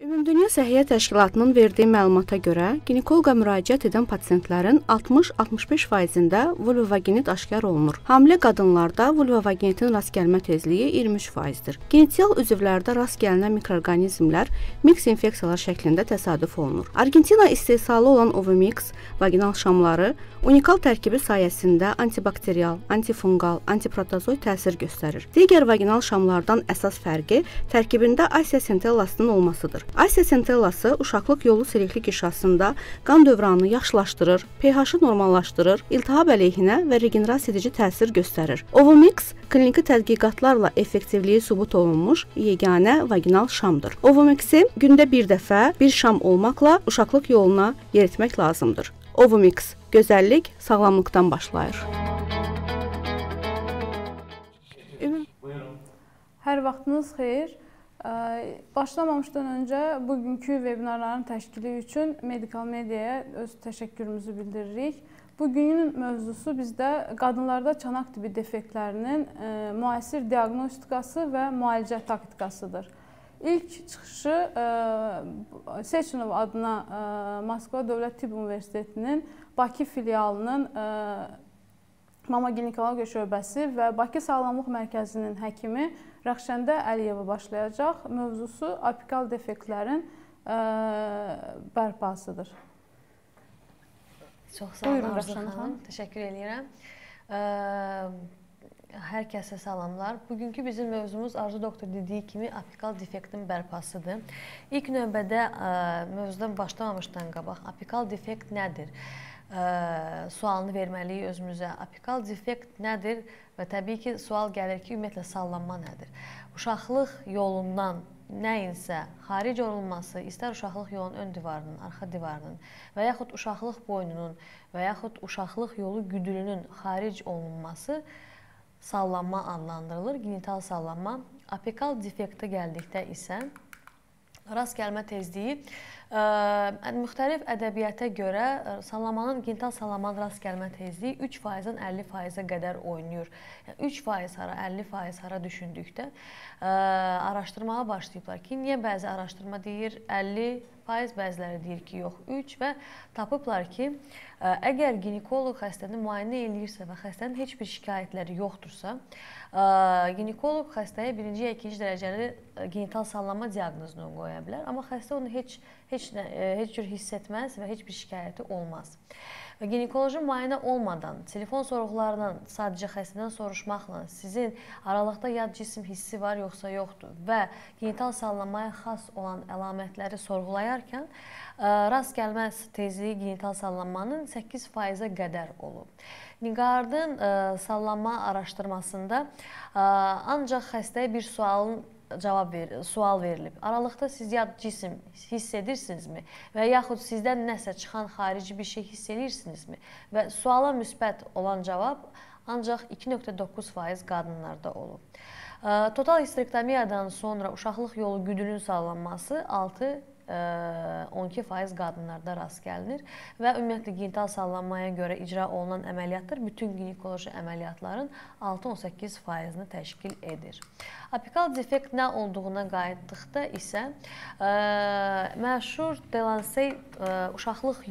Ümumdünya Səhiyyə Təşkilatının verdiyi məlumata görə, ginekoloqa müraciət edən pasientlərin 60-65%-də vulvovaginit aşkar olunur. Hamilə qadınlarda vulvovaginitin rast gəlmə tezliyi 23%-dir. Genital üzvlərdə rast gəlinən mikroorqanizmlər mix infeksiyalar şəklində təsadüf olunur. Argentina istehsalı olan Ovumix vaginal şamları unikal tərkibi sayəsində antibakterial, antifungal, antiprotozoid təsir göstərir. Digər vaginal şamlardan əsas fərqi tərkibində Asia centellasının olmasıdır. Asia centellası uşaqlıq yolu silikli qişasında qan dövranını yaxşılaşdırır, pH-ı normallaşdırır, iltihab əleyhinə və regenerasiya edici təsir göstərir. Ovumix kliniki tədqiqatlarla effektivliyi sübut olunmuş yeganə vaginal şamdır. Ovumixi gündə bir dəfə bir şam olmaqla uşaqlıq yoluna yeritmək lazımdır. Ovumix gözəllik sağlamlıqdan başlayır. Hər vaxtınız xeyir. Başlamamışdan öncə bugünkü vebinarların təşkili üçün Medical Mediaya öz təşəkkürümüzü bildiririk. Bugünün mövzusu bizdə qadınlarda çanaq tibi defektlərinin müasir diaqnostikası və müalicə taktikasıdır. İlk çıxışı Sechenov adına Moskva Dövlət Tibb Universitetinin Bakı filialının Mama Ginekologiya şöbəsi və Bakı Sağlamlıq Mərkəzinin həkimi Rəxşəndə Əliyeva başlayacaq. Mövzusu apikal defektlərin bərpasıdır. Çox sağ olun Arzu xanım. Təşəkkür edirəm. Hər kəsə salamlar. Bugünkü bizim mövzumuz Arzu doktor dediyi kimi apikal defektin bərpasıdır. İlk növbədə mövzudan başlamamışdan qabaq apikal defekt nədir? Sualını verməliyik özümüzə. Apikal defekt nədir? Və təbii ki, sual gəlir ki, ümumiyyətlə sallanma nədir? Uşaqlıq yolundan nəyinsə xaric olunması, istər uşaqlıq yolunun ön divarının, arxa divarının və yaxud uşaqlıq boynunun və yaxud uşaqlıq yolu güdülünün xaric olunması sallanma adlandırılır, genital sallanma. Apikal defektə gəldikdə isə rast gəlmə tezliyi müxtəlif ədəbiyyata görə genital sallanmanın rast gəlmə tezliyi 3%-dən 50%-ə qədər oynayır. Yəni 3% hara, 50% hara düşündükdə araşdırmağa başlayıblar ki, niyə bəzi araşdırma deyir 50%, bəziləri deyir ki, yox 3% və tapıblar ki, əgər ginekoloq xəstəni müayinə eləyirsə və xəstənin heç bir şikayətləri yoxdursa, ginekoloq xəstəyə birinci ya ikinci dərəcəli genital sallanma diaqnozunu qoya bilər, amma xəstə onu heç cür hiss etməz və heç bir şikayəti olmaz. Və ginekoloji müayinə olmadan, telefon sorğularından sadəcə xəstədən soruşmaqla sizin aralıqda yad cisim hissi var yoxsa yoxdur və genital sallanmaya xas olan əlamətləri sorğulayarkən rast gəlmə tezliyi genital sallanmanın 8%-ə qədər olub. Niqardın sallanma araşdırmasında ancaq xəstəyə bir sual verilib. Aralıqda siz yad cisim hiss edirsinizmi və yaxud sizdən nəsə çıxan xarici bir şey hiss edirsinizmi? Və suala müsbət olan cavab ancaq 2,9% qadınlarda olub. Total histerektomiyadan sonra uşaqlıq yolu güdülünün sallanması 12% qadınlarda rast gəlinir və ümumiyyətlə genital sallanmaya görə icra olunan əməliyyatlar bütün ginekoloji əməliyyatların 6-18%-ni təşkil edir. Apikal defekt nə olduğuna qayıtdıqda isə məşhur Delancey uşaqlıq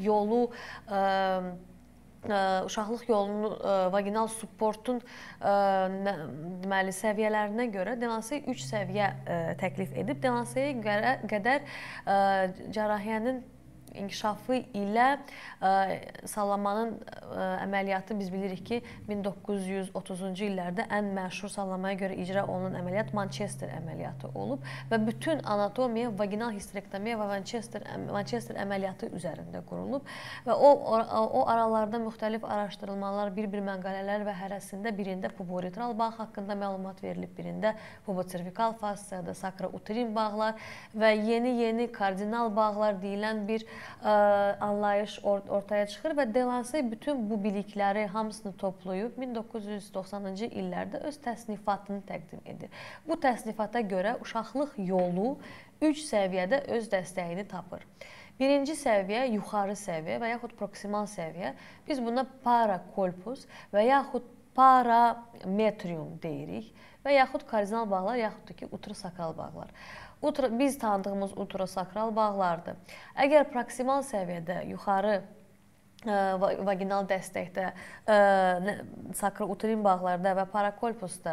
yolunun vaginal supportun səviyyələrinə görə Delancey 3 səviyyə təklif edib. Delancey'yə qədər cərrahiyyənin inkişafı ilə sallanmanın əməliyyatı biz bilirik ki 1930-cu illərdə ən məşhur sallanmaya görə icra olunan əməliyyat Manchester əməliyyatı olub və bütün anatomiya vaginal histerektomiya və Manchester əməliyyatı üzərində qurulub və o aralarda müxtəlif araşdırılmalar, bir-bir məqalələr və hərəsində birində puboretral bağ haqqında məlumat verilib, birində pubocervikal fasiyada, sakrouterin bağlar və yeni kardinal bağlar deyilən bir anlayış ortaya çıxır və Delancey bütün bu bilikləri hamısını toplayıb 1990-cı illərdə öz təsnifatını təqdim edir. Bu təsnifata görə uşaqlıq yolu 3 səviyyədə öz dəstəyini tapır. Birinci səviyyə yuxarı səviyyə və yaxud proksimal səviyyə. Biz buna parakolpus və yaxud parametrium deyirik və yaxud kardinal bağlar, yaxud da ki, utrusakral bağlar. biz tanıdığımız uterosakral bağlardır. Əgər proksimal səviyyədə yuxarı vaginal dəstəkdə, sakrouterin bağlarda və parakolpusda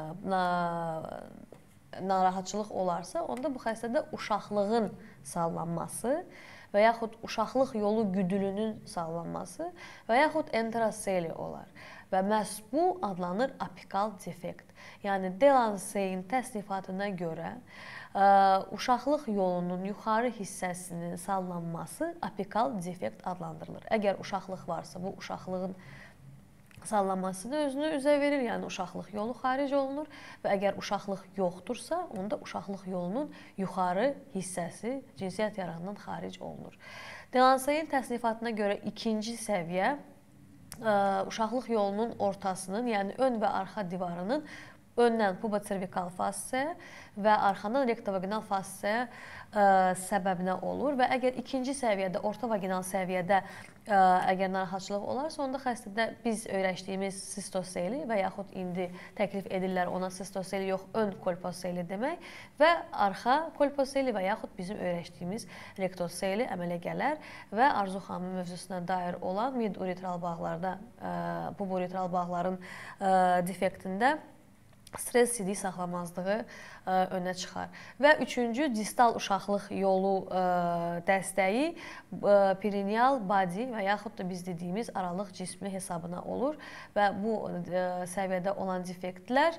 narahatçılıq olarsa, onda bu xəstədə uşaqlığın sallanması və yaxud uşaqlıq yolu güdülünün sallanması və yaxud enteroseli olar. Və məhz bu adlanır apikal defekt. Yəni, Delancey'in təsnifatına görə uşaqlıq yolunun yuxarı hissəsinin sallanması apikal defekt adlandırılır. Əgər uşaqlıq varsa, bu uşaqlığın sallanmasını özünü üzə verir, yəni uşaqlıq yolu xaric olunur və əgər uşaqlıq yoxdursa, onda uşaqlıq yolunun yuxarı hissəsi cinsiyyət yarağından xaric olunur. Delancey'in təsnifatına görə ikinci səviyyə uşaqlıq yolunun ortasının, yəni ön və arxa divarının öndən pubocervikal fassiyaya və arxadan rektovaginal fassiyaya səbəbinə olur və əgər ikinci səviyyədə, orta vaginal səviyyədə əgər narahatçılıq olarsa, onda xəstədə biz öyrəşdiyimiz sistoseli və yaxud indi təklif edirlər ona sistoseli yox, ön kolposeli demək və arxa kolposeli və yaxud bizim öyrəşdiyimiz rektoseli əmələ gələr və Arzu xanımın mövzusuna dair olan mid-uretral bağlarda, puburetral bağların defektində stres sidik saxlamazlığı önə çıxar. Və üçüncü, distal uşaqlıq yolu dəstəyi perineal body və yaxud da biz dediyimiz aralıq cismi hesabına olur və bu səviyyədə olan defektlər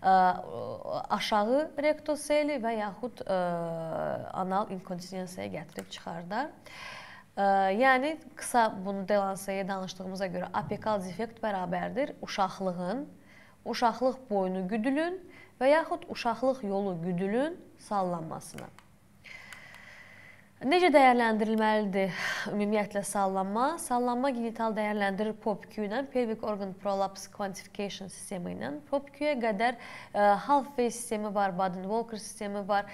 aşağı rektoseli və yaxud anal inkontinensiyaya gətirib çıxardar. Yəni, qısa bunu Delancey'e danışdığımıza görə apikal defekt bərabərdir uşaqlığın, uşaqlıq boynu güdülün və yaxud uşaqlıq yolu güdülün sallanmasına. Necə dəyərləndirilməlidir ümumiyyətlə sallanma? Sallanma genital dəyərləndirir POPQ ilə, Pelvic Organ Prolapse Quantification sistemi ilə. POPQ-yə qədər Halfway sistemi var, Baden-Walker sistemi var.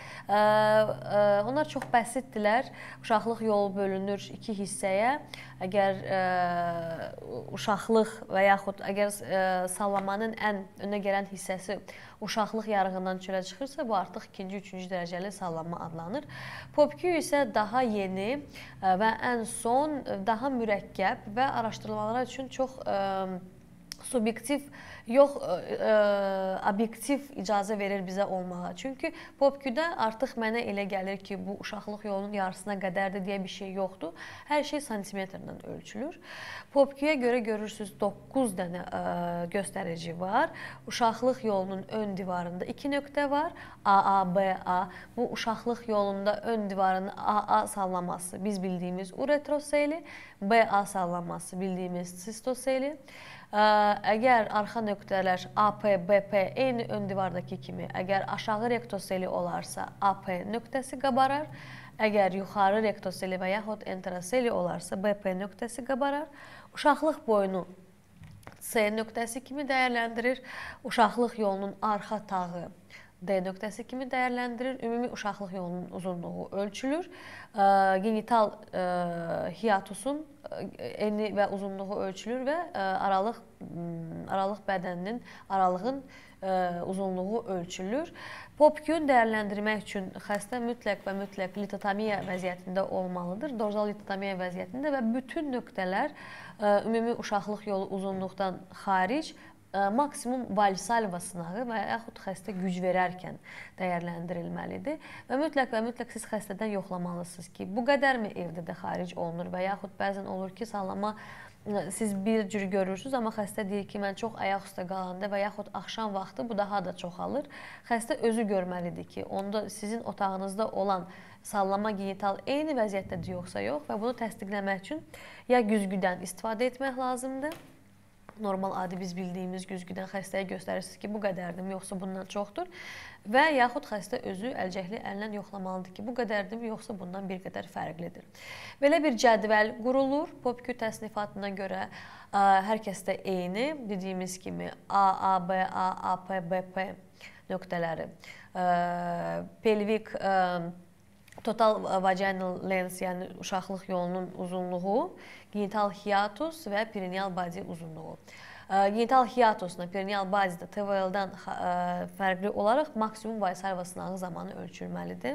Onlar çox bəsitdirlər. Uşaqlıq yolu bölünür iki hissəyə. Əgər uşaqlıq və yaxud əgər sallanmanın ən önə gələn hissəsi uşaqlıq yarığından çölə çıxırsa, bu artıq ikinci, üçüncü dərəcəli sallanma adlanır. POPQ isə daha yeni və ən son, daha mürəkkəb və araşdırmalar üçün çox subyektiv, yox, obyektiv icazə verir bizə olmağa. Çünki POPQ-da artıq mənə elə gəlir ki, bu uşaqlıq yolunun yarısına qədərdir deyə bir şey yoxdur. Hər şey santimetrlə ölçülür. POPQ-yə görə görürsünüz 9 dənə göstərici var. Uşaqlıq yolunun ön divarında 2 nöqtə var. AA, BA. Bu uşaqlıq yolunda ön divarının AA sallanması biz bildiyimiz uretroseli, BA sallanması bildiyimiz sistoseli. Əgər arxa nöqtələr AP, BP eyni ön divardakı kimi, əgər aşağı rektoseli olarsa AP nöqtəsi qabarar, əgər yuxarı rektoseli və yaxud enteroseli olarsa BP nöqtəsi qabarar, uşaqlıq boynu C nöqtəsi kimi dəyərləndirir, uşaqlıq yolunun arxa tağı D nöqtəsi kimi dəyərləndirir, ümumi uşaqlıq yolunun uzunluğu ölçülür, genital hiatusun eni və uzunluğu ölçülür və aralıq bədəninin aralığın uzunluğu ölçülür. POPQ-ü dəyərləndirmək üçün xəstə mütləq və mütləq litotomiya vəziyyətində olmalıdır, dorzal litotomiya vəziyyətində və bütün nöqtələr ümumi uşaqlıq yolu uzunluqdan xaric maksimum Valsalva sınağı və yaxud xəstə güc verərkən dəyərləndirilməlidir və mütləq siz xəstədən yoxlamalısınız ki, bu qədərmi evdə də xaric olunur və yaxud bəzən olur ki, sallanma siz bir cür görürsünüz, amma xəstə deyir ki, mən çox ayaq üstə qalanda və yaxud axşam vaxtı bu daha da çoxalır. Xəstə özü görməlidir ki, onda sizin otağınızda olan sallanma genital eyni vəziyyətdədir yoxsa yox və bunu təsdiqləmək üçün ya güzgüdən istifadə etmək lazımdır. Normal adi biz bildiyimiz güzgüdən xəstəyə göstərirsiniz ki, bu qədərdir yoxsa bundan çoxdur və yaxud xəstə özü əlcəkli əllə yoxlamalıdır ki, bu qədərdir yoxsa bundan bir qədər fərqlidir. Belə bir cədvəl qurulur. POPQ təsnifatına görə hər kəsdə eyni, dediyimiz kimi AA, BA, AP, BP nöqtələri, pelvik total vaginal lens, yəni uşaqlıq yolunun uzunluğu, genital hiatus və perineal body uzunluğu. Genital hiatusla perineal bazida TVL-dən fərqli olaraq maksimum Weissalva sınağı zamanı ölçülməlidir.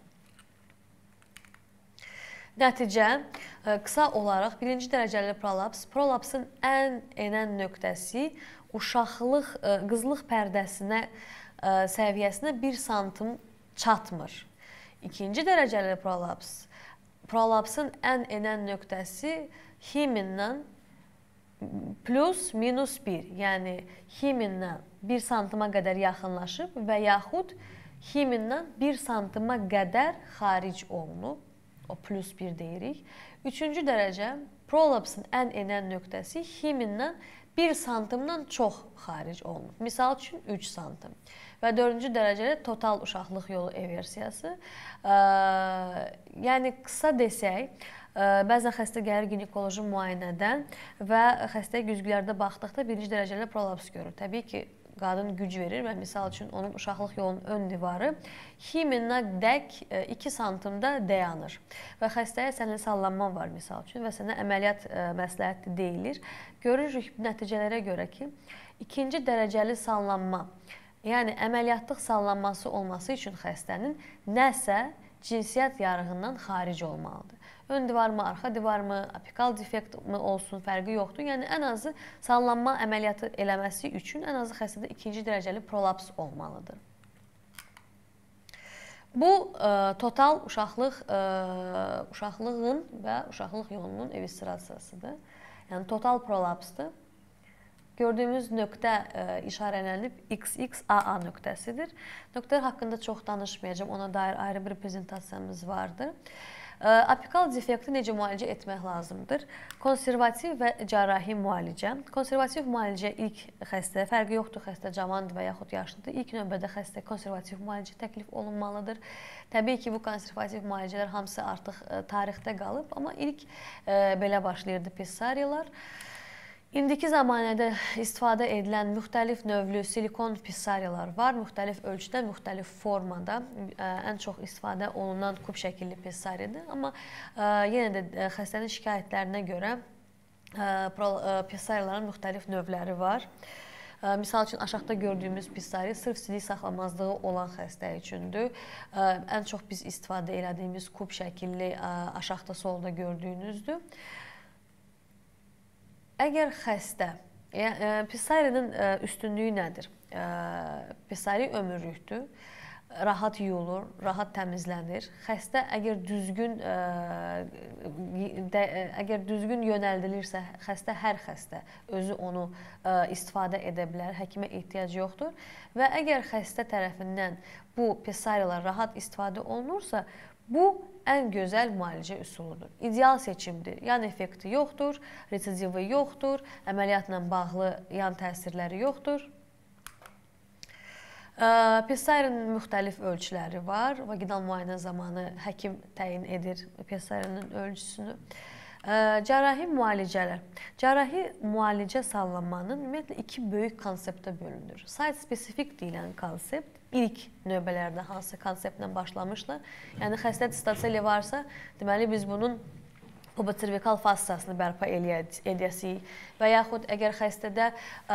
Nəticə, qısa olaraq birinci dərəcəli prolaps, prolapsın ən enən nöqtəsi uşaqlıq, qızlıq pərdəsinə səviyyəsinə 1 santim çatmır. İkinci dərəcəli prolaps, prolapsın ən enən nöqtəsi himendən plus minus 1, yəni himendən 1 santima qədər yaxınlaşıb və yaxud himendən 1 santima qədər xaric olunub, o plus 1 deyirik. Üçüncü dərəcə, prolapsın ən enən nöqtəsi himendən 1 santimdən çox xaric olunub. Misal üçün 3 santim. Və dördüncü dərəcədə total uşaqlıq yolu eversiyası. Yəni, qısa desək, bəzən xəstə gəlir ginekoloji müayinədən və xəstəyə güzgülərdə baxdıqda birinci dərəcəli prolaps görür. Təbii ki, qadın güc verir və misal üçün onun uşaqlıq yolunun ön divarı himenədək 2 santimdə dayanır. Və xəstəyə sənin sallanman var misal üçün və sənə əməliyyat məsləhəti deyilir. Görürük nəticələrə görə ki, ikinci dərəcəli sallanma, yəni əməliyyatlıq sallanması olması üçün xəstənin nəsə cinsiyyət yarığından xaric olmalıdır. Ön divar mı, arxa divar mı, apikal defekt mi olsun, fərqi yoxdur. Yəni, ən azı sallanma əməliyyatı eləməsi üçün ən azı xəstədə ikinci dərəcəli prolaps olmalıdır. Bu, total uşaqlığın və uşaqlıq yolunun eviscerasiyasıdır. Yəni, total prolapsdır. Gördüyümüz nöqtə işarələnib XXAA nöqtəsidir. Nöqtələr haqqında çox danışmayacağım, ona dair ayrı bir prezentasiyamız vardır. Apikal defekti necə müalicə etmək lazımdır? Konservativ və cərrahi müalicə. Konservativ müalicə ilk xəstəyə, fərqi yoxdur, xəstə cavandır və yaxud yaşlıdır. İlk növbədə xəstə konservativ müalicə təklif olunmalıdır. Təbii ki, bu konservativ müalicələr hamısı artıq tarixdə qalıb, amma ilk belə başlayırdı pissariyalar. İndiki zamanədə istifadə edilən müxtəlif növlü silikon pissariyalar var. Müxtəlif ölçüdə, müxtəlif formada. Ən çox istifadə olunan kub şəkilli pissariyadır. Amma yenə də xəstənin şikayətlərinə görə pissariyaların müxtəlif növləri var. Misal üçün, aşağıda gördüyümüz pissariya sırf sidik saxlamazlığı olan xəstə üçündür. Ən çox biz istifadə elədiyimiz kub şəkilli aşağıda solda gördüyünüzdür. Əgər xəstə, pissariyanın üstünlüyü nədir? Pissariya ömürlükdür, rahat yuyulur, rahat təmizlənir. Xəstə əgər düzgün yönəldilirsə, hər xəstə özü onu istifadə edə bilər, həkimə ehtiyac yoxdur. Və əgər xəstə tərəfindən bu pissariyalar rahat istifadə olunursa, bu ən gözəl müalicə üsuludur. İdeal seçimdir. Yan effekti yoxdur, residivi yoxdur, əməliyyatla bağlı yan təsirləri yoxdur. Pissariyanın müxtəlif ölçüləri var. Vaginal müayinə zamanı həkim təyin edir pissariyanın ölçüsünü. Cərrahi müalicələr. Cərrahi müalicə sallanmanın ümumiyyətlə 2 böyük konseptə bölünür. Site-spesifik deyilən konsept ilk növbələrdə hansı konseptlə başlamışlar. Yəni, xəstə distasiyeli varsa, deməli biz bunun pubocervikal fassiyasını bərpa edəsiyik və yaxud əgər xəstədə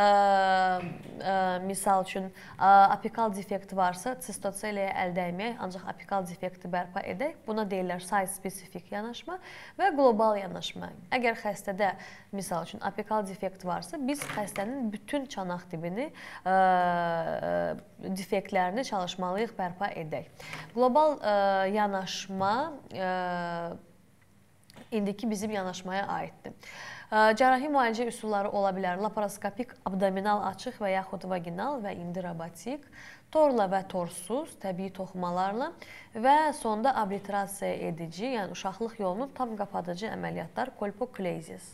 misal üçün apikal defekt varsa, sistoseliyaya əl dəyməyək, ancaq apikal defekti bərpa edək. Buna deyirlər site-spesifik yanaşma və qlobal yanaşma. Əgər xəstədə misal üçün apikal defekt varsa, biz xəstənin bütün çanaq dibini, defektlərini çalışmalıyıq, bərpa edək. Qlobal yanaşma indiki bizim yanaşmaya aiddir. Cərrahi müalicə üsulları ola bilər. Laparoskopik, abdominal açıq və yaxud vaginal və indi robotik, torla və torsuz, təbii toxumalarla və sonda obliterasiya edici, yəni uşaqlıq yolunu tam qapadıcı əməliyyatlar, kolpoklezis.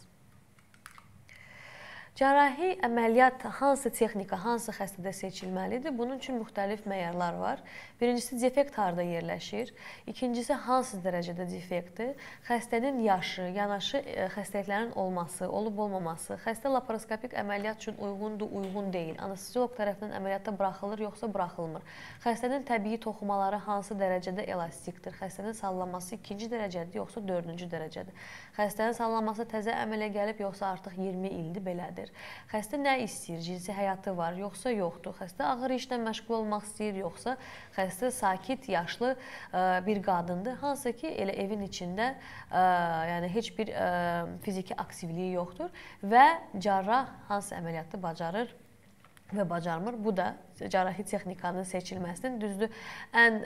Cərrahi əməliyyat hansı texnika, hansı xəstədə seçilməlidir? Bunun üçün müxtəlif məyarlar var. Birincisi, defekt harada yerləşir. İkincisi, hansı dərəcədə defektdir. Xəstənin yaşı, yanaşı xəstəliklərin olması, olub-olmaması, xəstə laparoskopik əməliyyat üçün uyğundur, uyğun deyil. Anesteziolog tərəfindən əməliyyatda buraxılır, yoxsa buraxılmır. Xəstənin təbii toxumaları hansı dərəcədə elastikdir. Xəstənin sallanması 2-ci dərəcədir, yoxsa 4-cü dərəcədir. Xəstənin sallanması təzə əmələ gəlib, yoxsa artıq 20 ildir, belədir. istəyir? Xəstə nə istəyir? Cinsi həyatı var, yoxsa yoxdur? Xəstə ağır işlə məşğul olmaq istəyir, yoxsa xəstə sakit, yaşlı bir qadındır. Hansı ki, elə evin içində yəni heç bir fiziki aktivliyi yoxdur və cərrah hansı əməliyyatı bacarır və bacarmır. Bu da cərrahi texnikanın seçilməsinin düzdür ən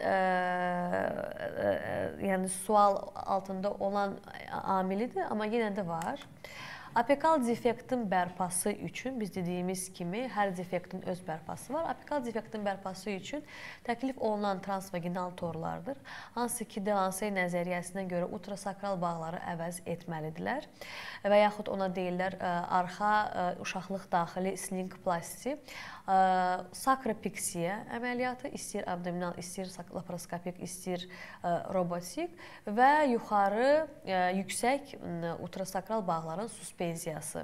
yəni sual altında olan amilidir, amma yenə də var. Apikal defektin bərpası üçün biz dediyimiz kimi hər defektin öz bərpası var. Apikal defektin bərpası üçün təklif olunan transvaginal torlardır. Hansı ki, Delancey nəzəriyyəsinə görə ultrasakral bağları əvəz etməlidirlər və yaxud ona deyirlər arxa uşaqlıq daxili slinkplasti. Sakropiksiya əməliyyatı, istəyir abdominal, istəyir laparoskopik, istəyir robotik və yuxarı yüksək ultrasakral bağların suspensiyası.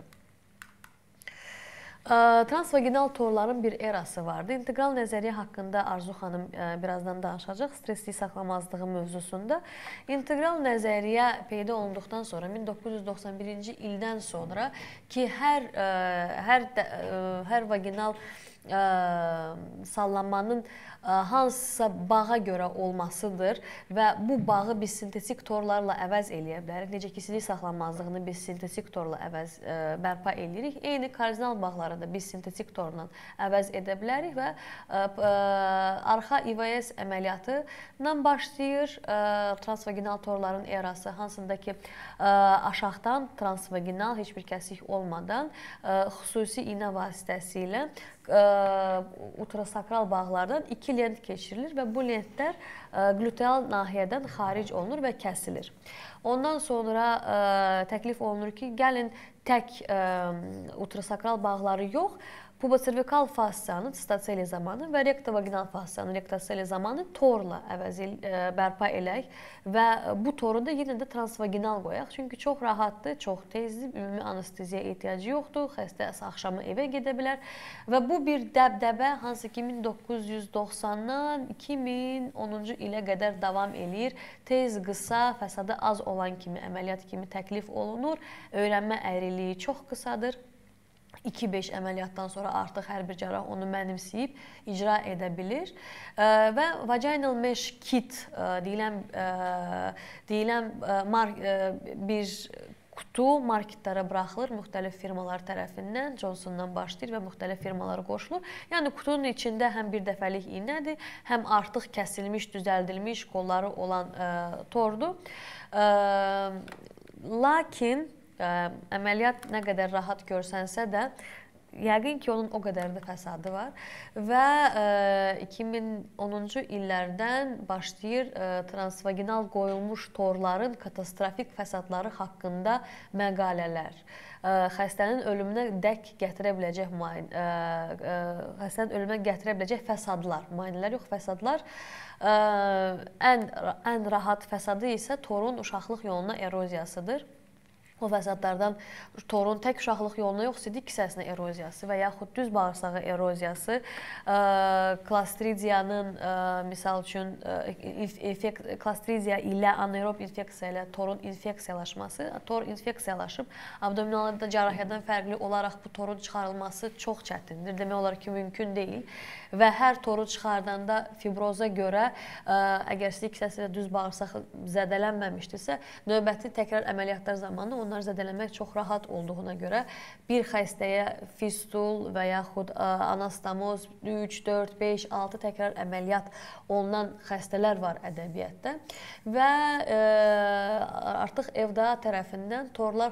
Transvaginal torların bir erası vardı. İntegral nəzəriyyə haqqında Arzu xanım birazdan danışacaq stresli saxlamazlığı mövzusunda. İntegral nəzəriyyə peyda olunduqdan sonra 1991-ci ildən sonra ki, hər vaginal sallanmanın hansısa bağa görə olmasıdır və bu bağı biz sintetik torlarla əvəz eləyə bilərik. Necə ki, sidik saxlanmazlığını biz sintetik torla bərpa eləyirik. Eyni kardinal bağları da biz sintetik torla əvəz edə bilərik və arxa İVS əməliyyatı ilə başlayır transvaginal torların erası, hansında ki, aşağıdan transvaginal heç bir kəsik olmadan xüsusi iynə vasitəsilə ultrasakral bağlardan 2 lent keçirilir və bu lentlər gluteal nahiyədən xaric olunur və kəsilir. Ondan sonra təklif olunur ki, gəlin tək ultrasakral bağları yox, puboservikal fasciyanın staseli zamanı və rektovaginal fasciyanın rektoseli zamanı torla bərpa elək və bu toru da yenə də transvaginal qoyaq. Çünki çox rahatdır, çox tezdir, ümumi anesteziya ehtiyacı yoxdur, xəstə axşamı evə gedə bilər və bu bir dəbdəbə hansı ki 1990-dan 2010-cu ilə qədər davam eləyir. Tez, qısa, fəsadı az olan kimi, əməliyyat kimi təklif olunur. Öyrənmə əyriliyi çox qısadır. 2-5 əməliyyatdan sonra artıq hər bir cərrah onu mənimsəyib icra edə bilir və vaginal mesh kit deyilən bir kutu marketlərə buraxılır müxtəlif firmalar tərəfindən, Johnsondan başlayır və müxtəlif firmalara qoşulur. Yəni kutunun içində həm bir dəfəlik iynədir, həm artıq kəsilmiş, düzəldilmiş qolları olan tordur. Lakin əməliyyat nə qədər rahat görsənsə də, yəqin ki, onun o qədər də fəsadı var və 2010-cu illərdən başlayır transvaginal qoyulmuş torların katastrofik fəsadları haqqında məqalələr. Xəstənin ölümünə dək gətirə biləcək fəsadlar, müayinələr yox, fəsadlar. Ən rahat fəsadı isə torun uşaqlıq yoluna eroziyasıdır. O fəsadlardan torun tək uşaqlıq yoluna yox, sidik kisəsinə eroziyası və yaxud düz bağırsağı eroziyası, klostridiyanın, misal üçün, klostridiya ilə anaerob infeksiya ilə torun infeksiyalaşması, tor infeksiyalaşıb, abdominalda cərrahiyyədən fərqli olaraq bu torun çıxarılması çox çətindir. Demək olar ki, mümkün deyil və hər toru çıxardanda fibroza görə, əgər sidik kisəsi ilə düz bağırsaq zədələnməmişdirsə, növbəti təkrar əməliyyatlar zamanı onlar zədələnmək çox rahat olduğuna görə bir xəstəyə fistul və yaxud anastomoz 3, 4, 5, 6 təkrar əməliyyat olunan xəstələr var ədəbiyyatda və artıq FDA tərəfindən torlar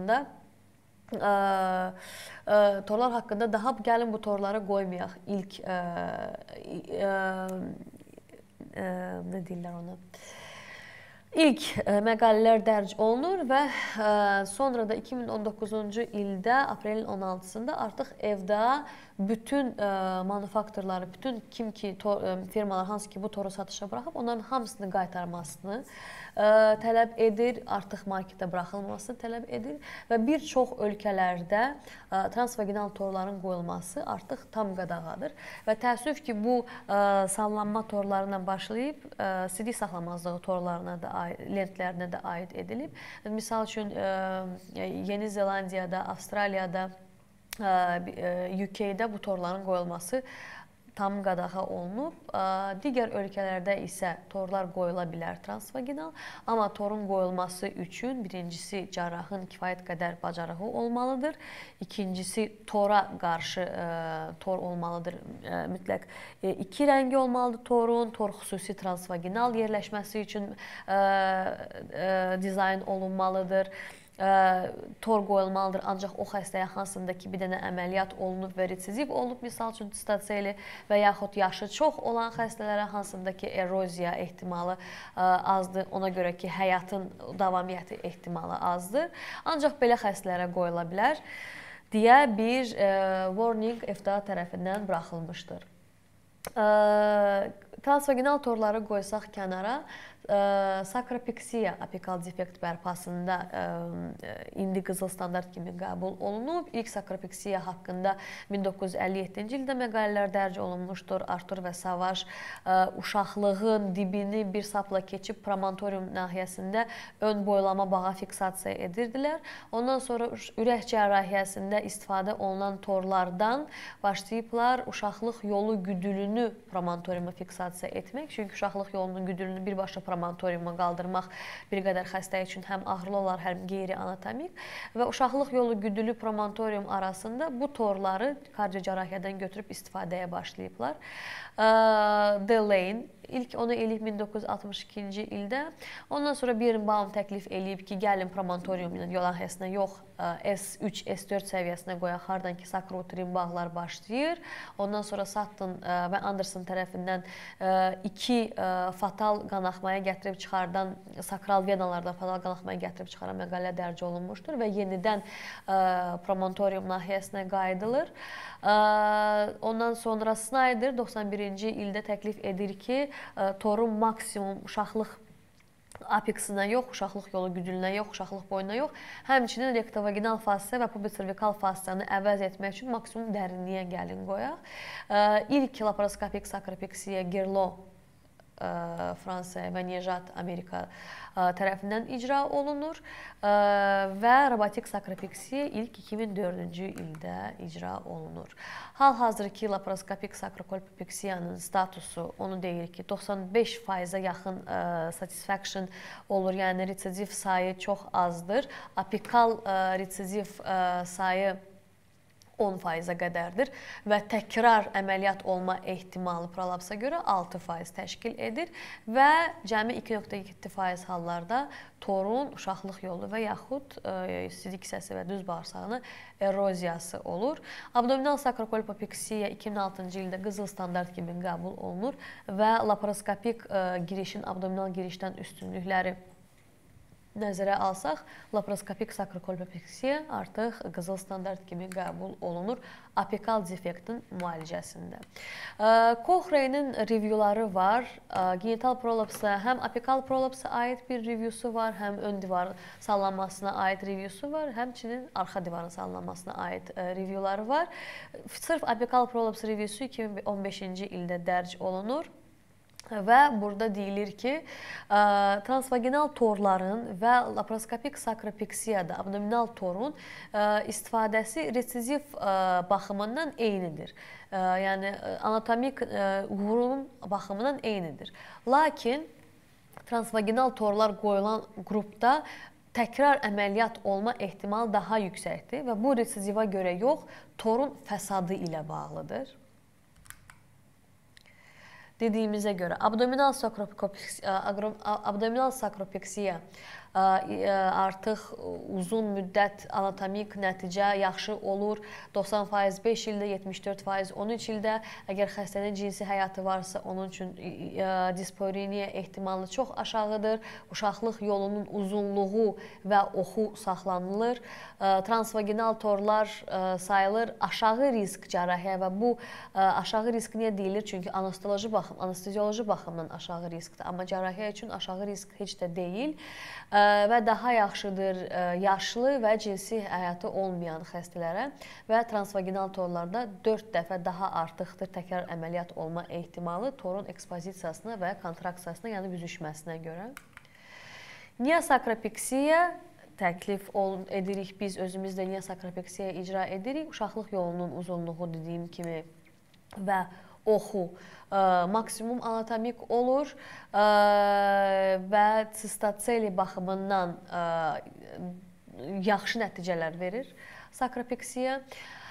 haqqında daha gəlin bu torlara qoymayaq ilk nə deyirlər ona? İlk məqalələr dərc olunur və sonra da 2019-cu ildə aprelin 16-sında artıq FDA bütün manufakturları, bütün kim ki firmalar hansı ki bu toru satışa buraxıb, onların hamısını qaytarmasını tələb edir, artıq marketə buraxılmasını tələb edir və bir çox ölkələrdə transvaginal torların qoyulması artıq tam qadağadır və təəssüf ki, bu sallanma torlarına başlayıb sidik saxlamazlığı torlarına da, lentlərinə də aid edilib. Misal üçün, Yeni Zelandiyada, Avstraliyada, UK-də bu torların qoyulması tam qadağa olunub. Digər ölkələrdə isə torlar qoyula bilər transvaginal, amma torun qoyulması üçün birincisi cərrahın kifayət qədər bacarığı olmalıdır. İkincisi tora qarşı tor olmalıdır. Mütləq iki rəngi olmalıdır torun. Tor xüsusi transvaginal yerləşməsi üçün dizayn olunmalıdır. Tor qoyulmalıdır, ancaq o xəstəyə hansında ki, bir dənə əməliyyat olunub və retsidiv olub, misal üçün distasiyeli və yaxud yaşı çox olan xəstələrə hansında ki, eroziya ehtimalı azdır, ona görə ki, həyatın davamiyyəti ehtimalı azdır. Ancaq belə xəstələrə qoyula bilər deyə bir warning FDA tərəfindən buraxılmışdır. Transvaginal torları qoysaq kənara, sakropeksiya apikal defekt bərpasında indi qızıl standart kimi qəbul olunub. İlk sakropeksiya haqqında 1957-ci ildə məqalələr dərc olunmuşdur. Artur və Savaş uşaqlığın dibini bir sapla keçib promontorium nahiyəsində ön boylama bağa fiksasiya edirdilər. Ondan sonra ürək cərrahiyyəsində istifadə olunan torlardan başlayıblar uşaqlıq yolu güdülünü promontoriuma fiksasiya etmək. Çünki uşaqlıq yolunun güdülünü birbaşa promontoriuma qaldırmaq bir qədər xəstə üçün həm ağrılı olar, həm qeyri-anatomik və uşaqlıq yolu güdülü promontorium arasında bu torları kardiocərrahiyyədən götürüb istifadəyə başlayıblar. Delane ilk onu eləyib 1962-ci ildə. Ondan sonra Birnbaum təklif eləyib ki, gəlin promontorium yol nahiyəsinə yox, S3, S4 səviyyəsinə qoyaq, hardan ki, sakroutrin bağlar başlayır. Ondan sonra Sutton və Anderson tərəfindən iki fatal qanaxmaya gətirib çıxardan, sakral venalardan fatal qanaxmaya gətirib çıxaran məqalə dərc olunmuşdur və yenidən promontorium nahiyəsinə qayıdılır. Ondan sonra Snyder 91-ci ildə təklif edir ki, torun maksimum uşaqlıq apeksinə yox, uşaqlıq yolu güdülünə yox, uşaqlıq boyuna yox, həmçinin rektovaginal fassia və pubicervikal fassiyanı əvəz etmək üçün maksimum dərinliyə gəlin qoyaq. İlk laparoskopik sakropeksiya Gerlo Fransa və Nejat Amerika tərəfindən icra olunur və robotik sakropeksiya ilk 2004-cü ildə icra olunur. Hal-hazırki laparoskopik sakrokolpopeksiyanın statusu onu deyir ki, 95%-ə yaxın satisfaction olur, yəni retsidiv sayı çox azdır. Apikal retsidiv sayı 10%-ə qədərdir və təkrar əməliyyat olma ehtimalı prolapsa görə 6% təşkil edir və cəmi 2,7% hallarda torun uşaqlıq yolu və yaxud sidik hissəsi və düz bağırsağına eroziyası olur. Abdominal sakrokolpopeksiya 2006-cı ildə qızıl standart kimi qəbul olunur və laparoskopik girişin abdominal girişdən üstünlükləri nəzərə alsaq, laparoskopik sakrokolpopeksiya artıq qızıl standart kimi qəbul olunur apikal defektin müalicəsində. Cochrane'in reviewları var. Genital prolapsa həm apikal prolapsa aid bir reviewsu var, həm ön divar sallanmasına aid reviewsu var, həmçinin arxa divarın sallanmasına aid reviewları var. Sırf apikal prolaps reviewsu 2015-ci ildə dərc olunur. Və burada deyilir ki, transvaginal torların və laparoskopik sakropeksiyada abdominal torun istifadəsi retsidiv baxımından eynidir. Yəni, anatomik qurum baxımından eynidir. Lakin, transvaginal torlar qoyulan qrupda təkrar əməliyyat olma ehtimalı daha yüksəkdir və bu retsidivə görə yox, torun fəsadı ilə bağlıdır. Dediyimizə görə, abdominal sakropeksiya artıq uzun müddət anatomik nəticə yaxşı olur. 90% 5 ildə, 74% 13 ildə. Əgər xəstənin cinsi həyatı varsa, onun üçün dispariniya ehtimalı çox aşağıdır. Uşaqlıq yolunun uzunluğu və oxu saxlanılır. Transvaginal torlar sayılır aşağı risk cərrahiyyə və bu aşağı risk niyə deyilir? Çünki anestezioloji baxımdan aşağı riskdir. Amma cərrahiyyə üçün aşağı risk heç də deyil. Və daha yaxşıdır yaşlı və cinsi həyatı olmayan xəstələrə və transvaginal torlarda 4 dəfə daha artıqdır təkrar əməliyyat olma ehtimalı torun ekspozisiyasına və kontraksiyasına, yəni büzüşməsinə görə. Niasakropeksiya təklif edirik, biz özümüz də niyə sakropeksiya icra edirik? Uşaqlıq yolunun uzunluğu dediyim kimi və oxu maksimum anatomik olur və sistatseli baxımından yaxşı nəticələr verir sakropeksiya.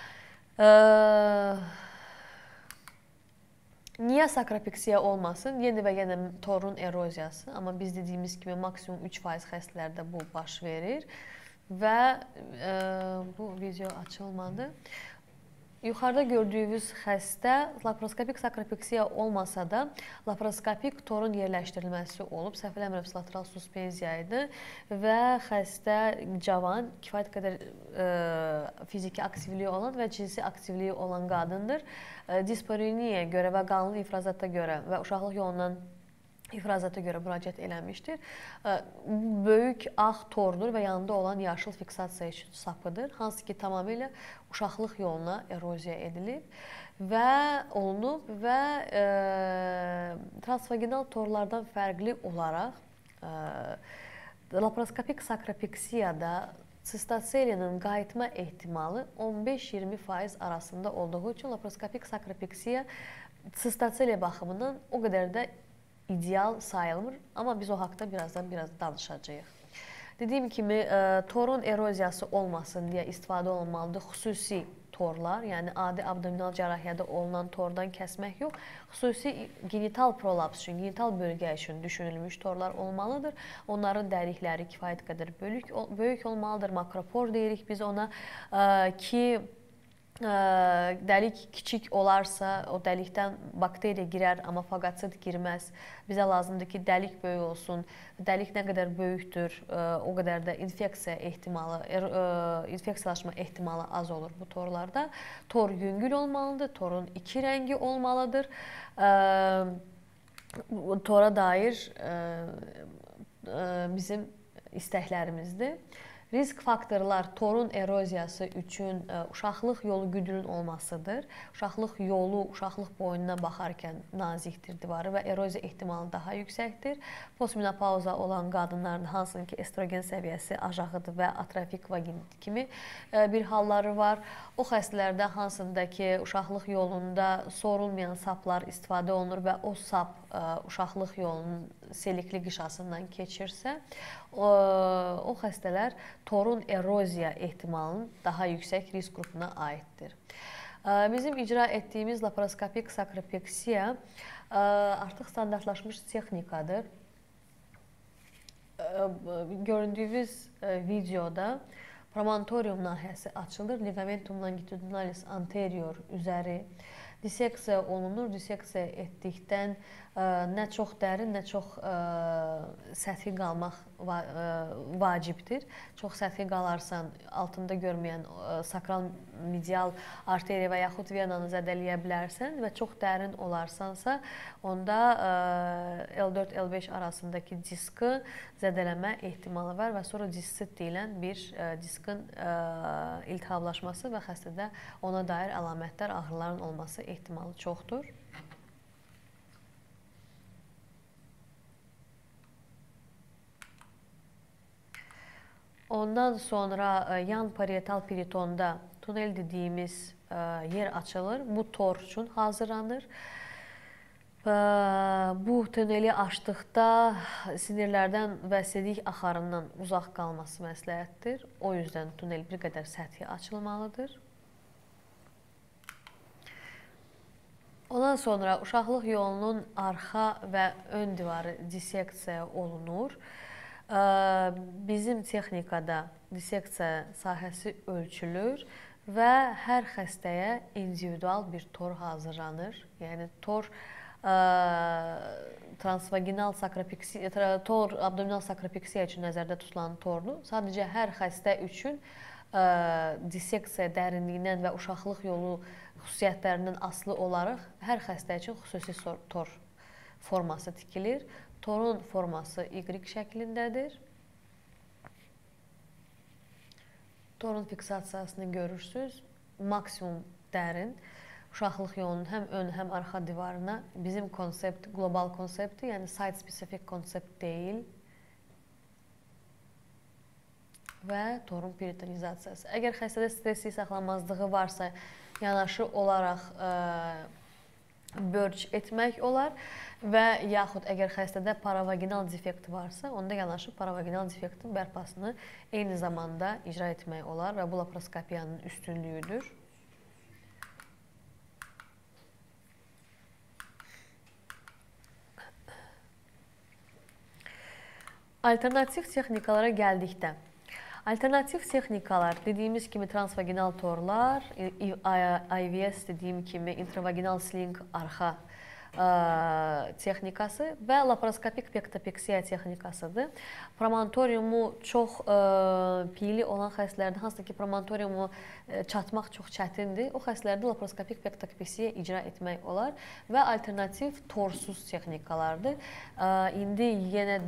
Niyə sakropeksiya olmasın? Yenə və yenə torun eroziyası, amma biz dediyimiz kimi maksimum 3% xəstələrdə bu baş verir və bu video açılmadı. Yuxarıda gördüyünüz xəstə laparoskopik sakropeksiya olmasa da laparoskopik torun yerləşdirilməsi olub. Səhv eləmirəmsə lateral suspenziya idi və xəstə cavan, kifayət qədər fiziki aktivliyi olan və cinsi aktivliyi olan qadındır. Dispariniyaya görə və qanlı ifrazata görə və uşaqlıq yolundan ifrazata görə müraciət eləmişdir. Böyük ağ tordur və yanında olan yaşıl fiksasiya üçün sapıdır. Hansı ki, tamamilə uşaqlıq yoluna eroziya edilib və olunub və transvaginal torlardan fərqli olaraq laparoskopik sakropeksiyada sistaselinin qayıtma ehtimalı 15-20% arasında olduğu üçün laparoskopik sakropeksiya sistaseliya baxımından o qədər də ideal sayılmır, amma biz o haqda biraz danışacağıq. Dediyim kimi, torun eroziyası olmasın deyə istifadə olunmalıdır. Xüsusi torlar, yəni adi abdominal cərrahiyyədə olunan tordan kəsmək yox, xüsusi genital prolaps üçün, genital bölgə üçün düşünülmüş torlar olmalıdır. Onların dəlikləri kifayət qədər böyük olmalıdır. Makropor deyirik biz ona ki, dəlik kiçik olarsa, o dəlikdən bakteriya girər, amma faqosit girməz. Bizə lazımdır ki, dəlik böyük olsun. Dəlik nə qədər böyükdür, o qədər də infeksiyalaşma ehtimalı az olur bu torlarda. Tor yüngül olmalıdır, torun 2 rəngi olmalıdır. Tora dair bizim istəklərimizdir. Risk faktorlar torun eroziyası üçün uşaqlıq yolu güdünün olmasıdır. Uşaqlıq yolu, uşaqlıq boyununa baxarkən nazikdir divarı və eroziya ehtimalı daha yüksəkdir. Postmenopauza olan qadınların hansının ki estrogen səviyyəsi aşağıdır və atrofik vaginit kimi bir halları var. O xəstələrdə hansında ki uşaqlıq yolunda sorulmayan saplar istifadə olunur və o sap uşaqlıq yolunun selikli qişasından keçirsə, o xəstələr torun eroziya ehtimalının daha yüksək risk qrupuna aiddir. Bizim icra etdiyimiz laparoskopik sakropeksiya artıq standartlaşmış texnikadır. Göründüyünüz videoda promontorium nahiyəsi açılır, ligamentum longitudinalis anterior üzəri diseksiya olunur. Diseksiya etdikdən nə çox dərin, nə çox səthi qalmaq vacibdir. Çox səthi qalarsan, altında görməyən sakral medial arteriya və yaxud venanı zədələyə bilərsən və çox dərin olarsansa, onda L4, L5 arasındakı diski zədələmə ehtimalı var və sonra dissit deyilən bir diskin iltihablaşması və xəstədə ona dair əlamətlər, ağrıların olması ehtimalı çoxdur. Ondan sonra yan parietal peritonda tunel dediyimiz yer açılır. Bu tor üçün hazırlanır. Bu tuneli açdıqda sinirlərdən və sidik axarından uzaq qalması məsləhətdir. O yüzden tunel bir qədər səthi açılmalıdır. Ondan sonra uşaqlıq yolunun arxa və ön divarı diseksiya olunur. Bizim texnikada diseksiya sahəsi ölçülür və hər xəstəyə individual bir tor hazırlanır. Yəni tor transvaginal sakropeksiya, tor abdominal sakropeksiya üçün nəzərdə tutulan tordur. Sadəcə hər xəstə üçün diseksiya dərinliyindən və uşaqlıq yolu xüsusiyyətlərindən asılı olaraq hər xəstə üçün xüsusi tor forması tikilir. Torun forması Y şəklindədir. Torun fiksasiyasını görürsünüz. Maksimum dərin. Uşaqlıq yolunun həm ön, həm arxa divarına bizim konsept, qlobal konseptdir. Yəni site-spesifik konsept deyil. və torun peritonizasiyası. Əgər xəstədə stressli saxlamazlığı varsa, yanaşı olaraq börc etmək olar və yaxud əgər xəstədə paravaginal defekt varsa, onda yanaşı paravaginal defektin bərpasını eyni zamanda icra etmək olar və bu laparoskopiyanın üstünlüyüdür. Alternativ texnikalara gəldikdə, alternativ texnikalar dediyimiz kimi transvaginal torlar, IVS dediyim kimi intravaginal sling arxa texnikası və laparoskopik pektopeksiya texnikasıdır. Promontoriumu çox piyli olan xəstələrdə, hansısa ki promontoriumu çatmaq çox çətindir, o xəstələrdə laparoskopik pektopeksiya icra etmək olar və alternativ torsuz texnikalardır. İndi yenə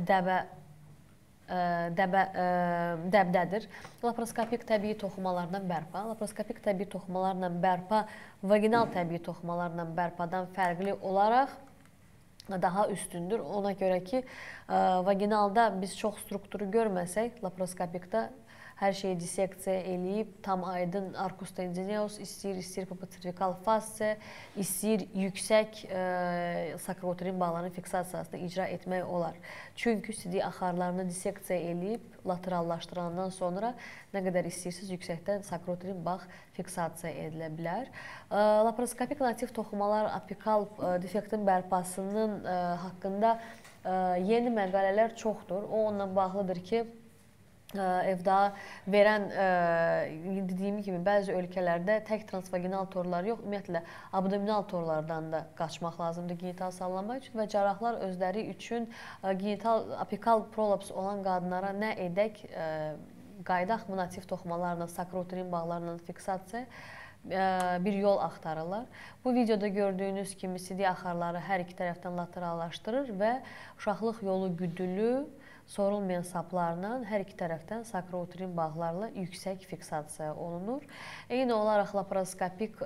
dəbdədir. Laparoskopik təbii toxumalarla bərpa. Laparoskopik təbii toxumalarla bərpa vaginal təbii toxumalarla bərpadan fərqli olaraq daha üstündür. Ona görə ki, vaginalda biz çox strukturu görməsək, laparoskopikdə hər şeyi disseksiya eləyib, tam aydın arcus tendineus istəyir pubocervikal fassia, istəyir yüksək sakroturin bağlarının fiksasiyasını icra etmək olar. Çünki sidik axarlarını disseksiya eləyib, laterallaşdırandan sonra nə qədər istəyirsiniz yüksəkdən sakroturin bağ fiksasiya edilə bilər. Laparoskopik nativ toxumalar apikal defektin bərpasının haqqında yeni məqalələr çoxdur. O onunla bağlıdır ki, FDA verən, dediyim kimi, bəzi ölkələrdə tək transvaginal torlar yox, ümumiyyətlə abdominal torlardan da qaçmaq lazımdır genital sallanma üçün və cərrahlar özləri üçün genital apikal prolaps olan qadınlara nə edək, qaydaq nativ toxumalarla, sakroturin bağlarla fiksasiya bir yol axtarırlar. Bu videoda gördüyünüz kimi sidik axarları hər iki tərəfdən laterallaşdırır və uşaqlıq yolu güdülü sorulmayan saplarla hər iki tərəfdən sakroturin bağlarla yüksək fiksasiya olunur. Eyni olaraq laparoskopik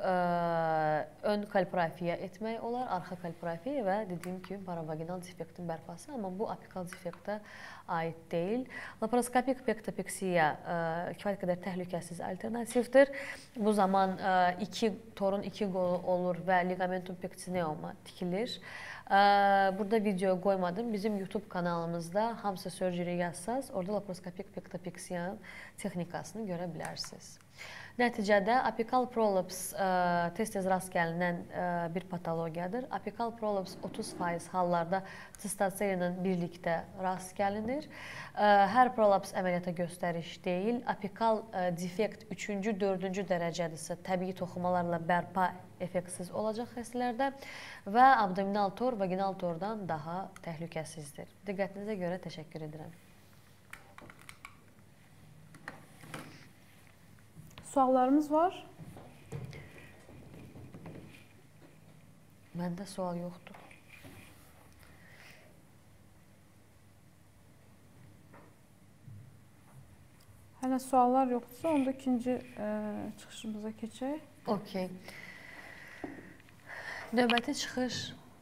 ön kalprofiya etmək olar, arxa kalprofiya və dediyim kimi paravaginal defektin bərpası, amma bu apikal defektə aid deyil. Laparoskopik pektopeksiya kifayət qədər təhlükəsiz alternativdir. Bu zaman torun iki qolu olur və ligamentum pectineuma tikilir. Burada video qoymadım. Bizim YouTube kanalımızda Hamsa Surgery yazsaz, orada laparoskopik pektopeksiyanın texnikasını görə bilərsiniz. Nəticədə apikal prolaps tez-tez rast gəlinən bir patologiyadır. Apikal prolaps 30% hallarda testasiya ilə birlikdə rast gəlinir. Hər prolaps əməliyyata göstəriş deyil. Apikal defekt 3-cü, 4-cü dərəcədirsə təbii toxumalarla bərpa effektsiz olacaq xəstələrdə və abdominal tor vaginal tordan daha təhlükəsizdir. Diqqətinizə görə təşəkkür edirəm. Suallarımız var. Məndə sual yoxdur. Hələ suallar yoxdursa, onda ikinci çıxışımıza keçək. Okey. Növbəti çıxış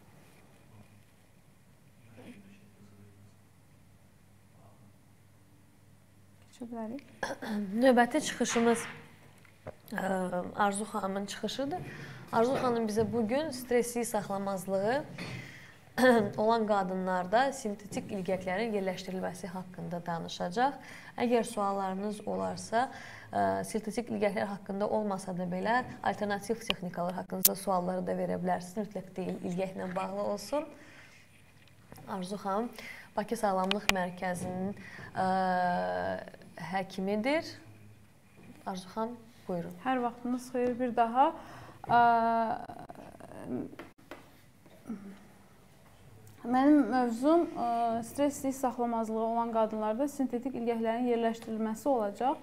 keçə bilərik. Növbəti çıxışımız Arzu xanımın çıxışıdır. Arzu xanım bizə bugün stressli saxlamazlığı olan qadınlarda sintetik ilgəklərin yerləşdirilməsi haqqında danışacaq. Əgər suallarınız olarsa, sintetik ilgəklər haqqında olmasa da belə, alternativ texnikalar haqqında sualları da verə bilərsiniz. Mütləq deyil, ilgəklə bağlı olsun. Arzu xanım Bakı Sağlamlıq Mərkəzinin həkimidir. Arzu xanım, buyurun. Hər vaxtınız xeyir bir daha. Mənim mövzum stressli saxlamazlığı olan qadınlarda sintetik ilgəklərin yerləşdirilməsi olacaq.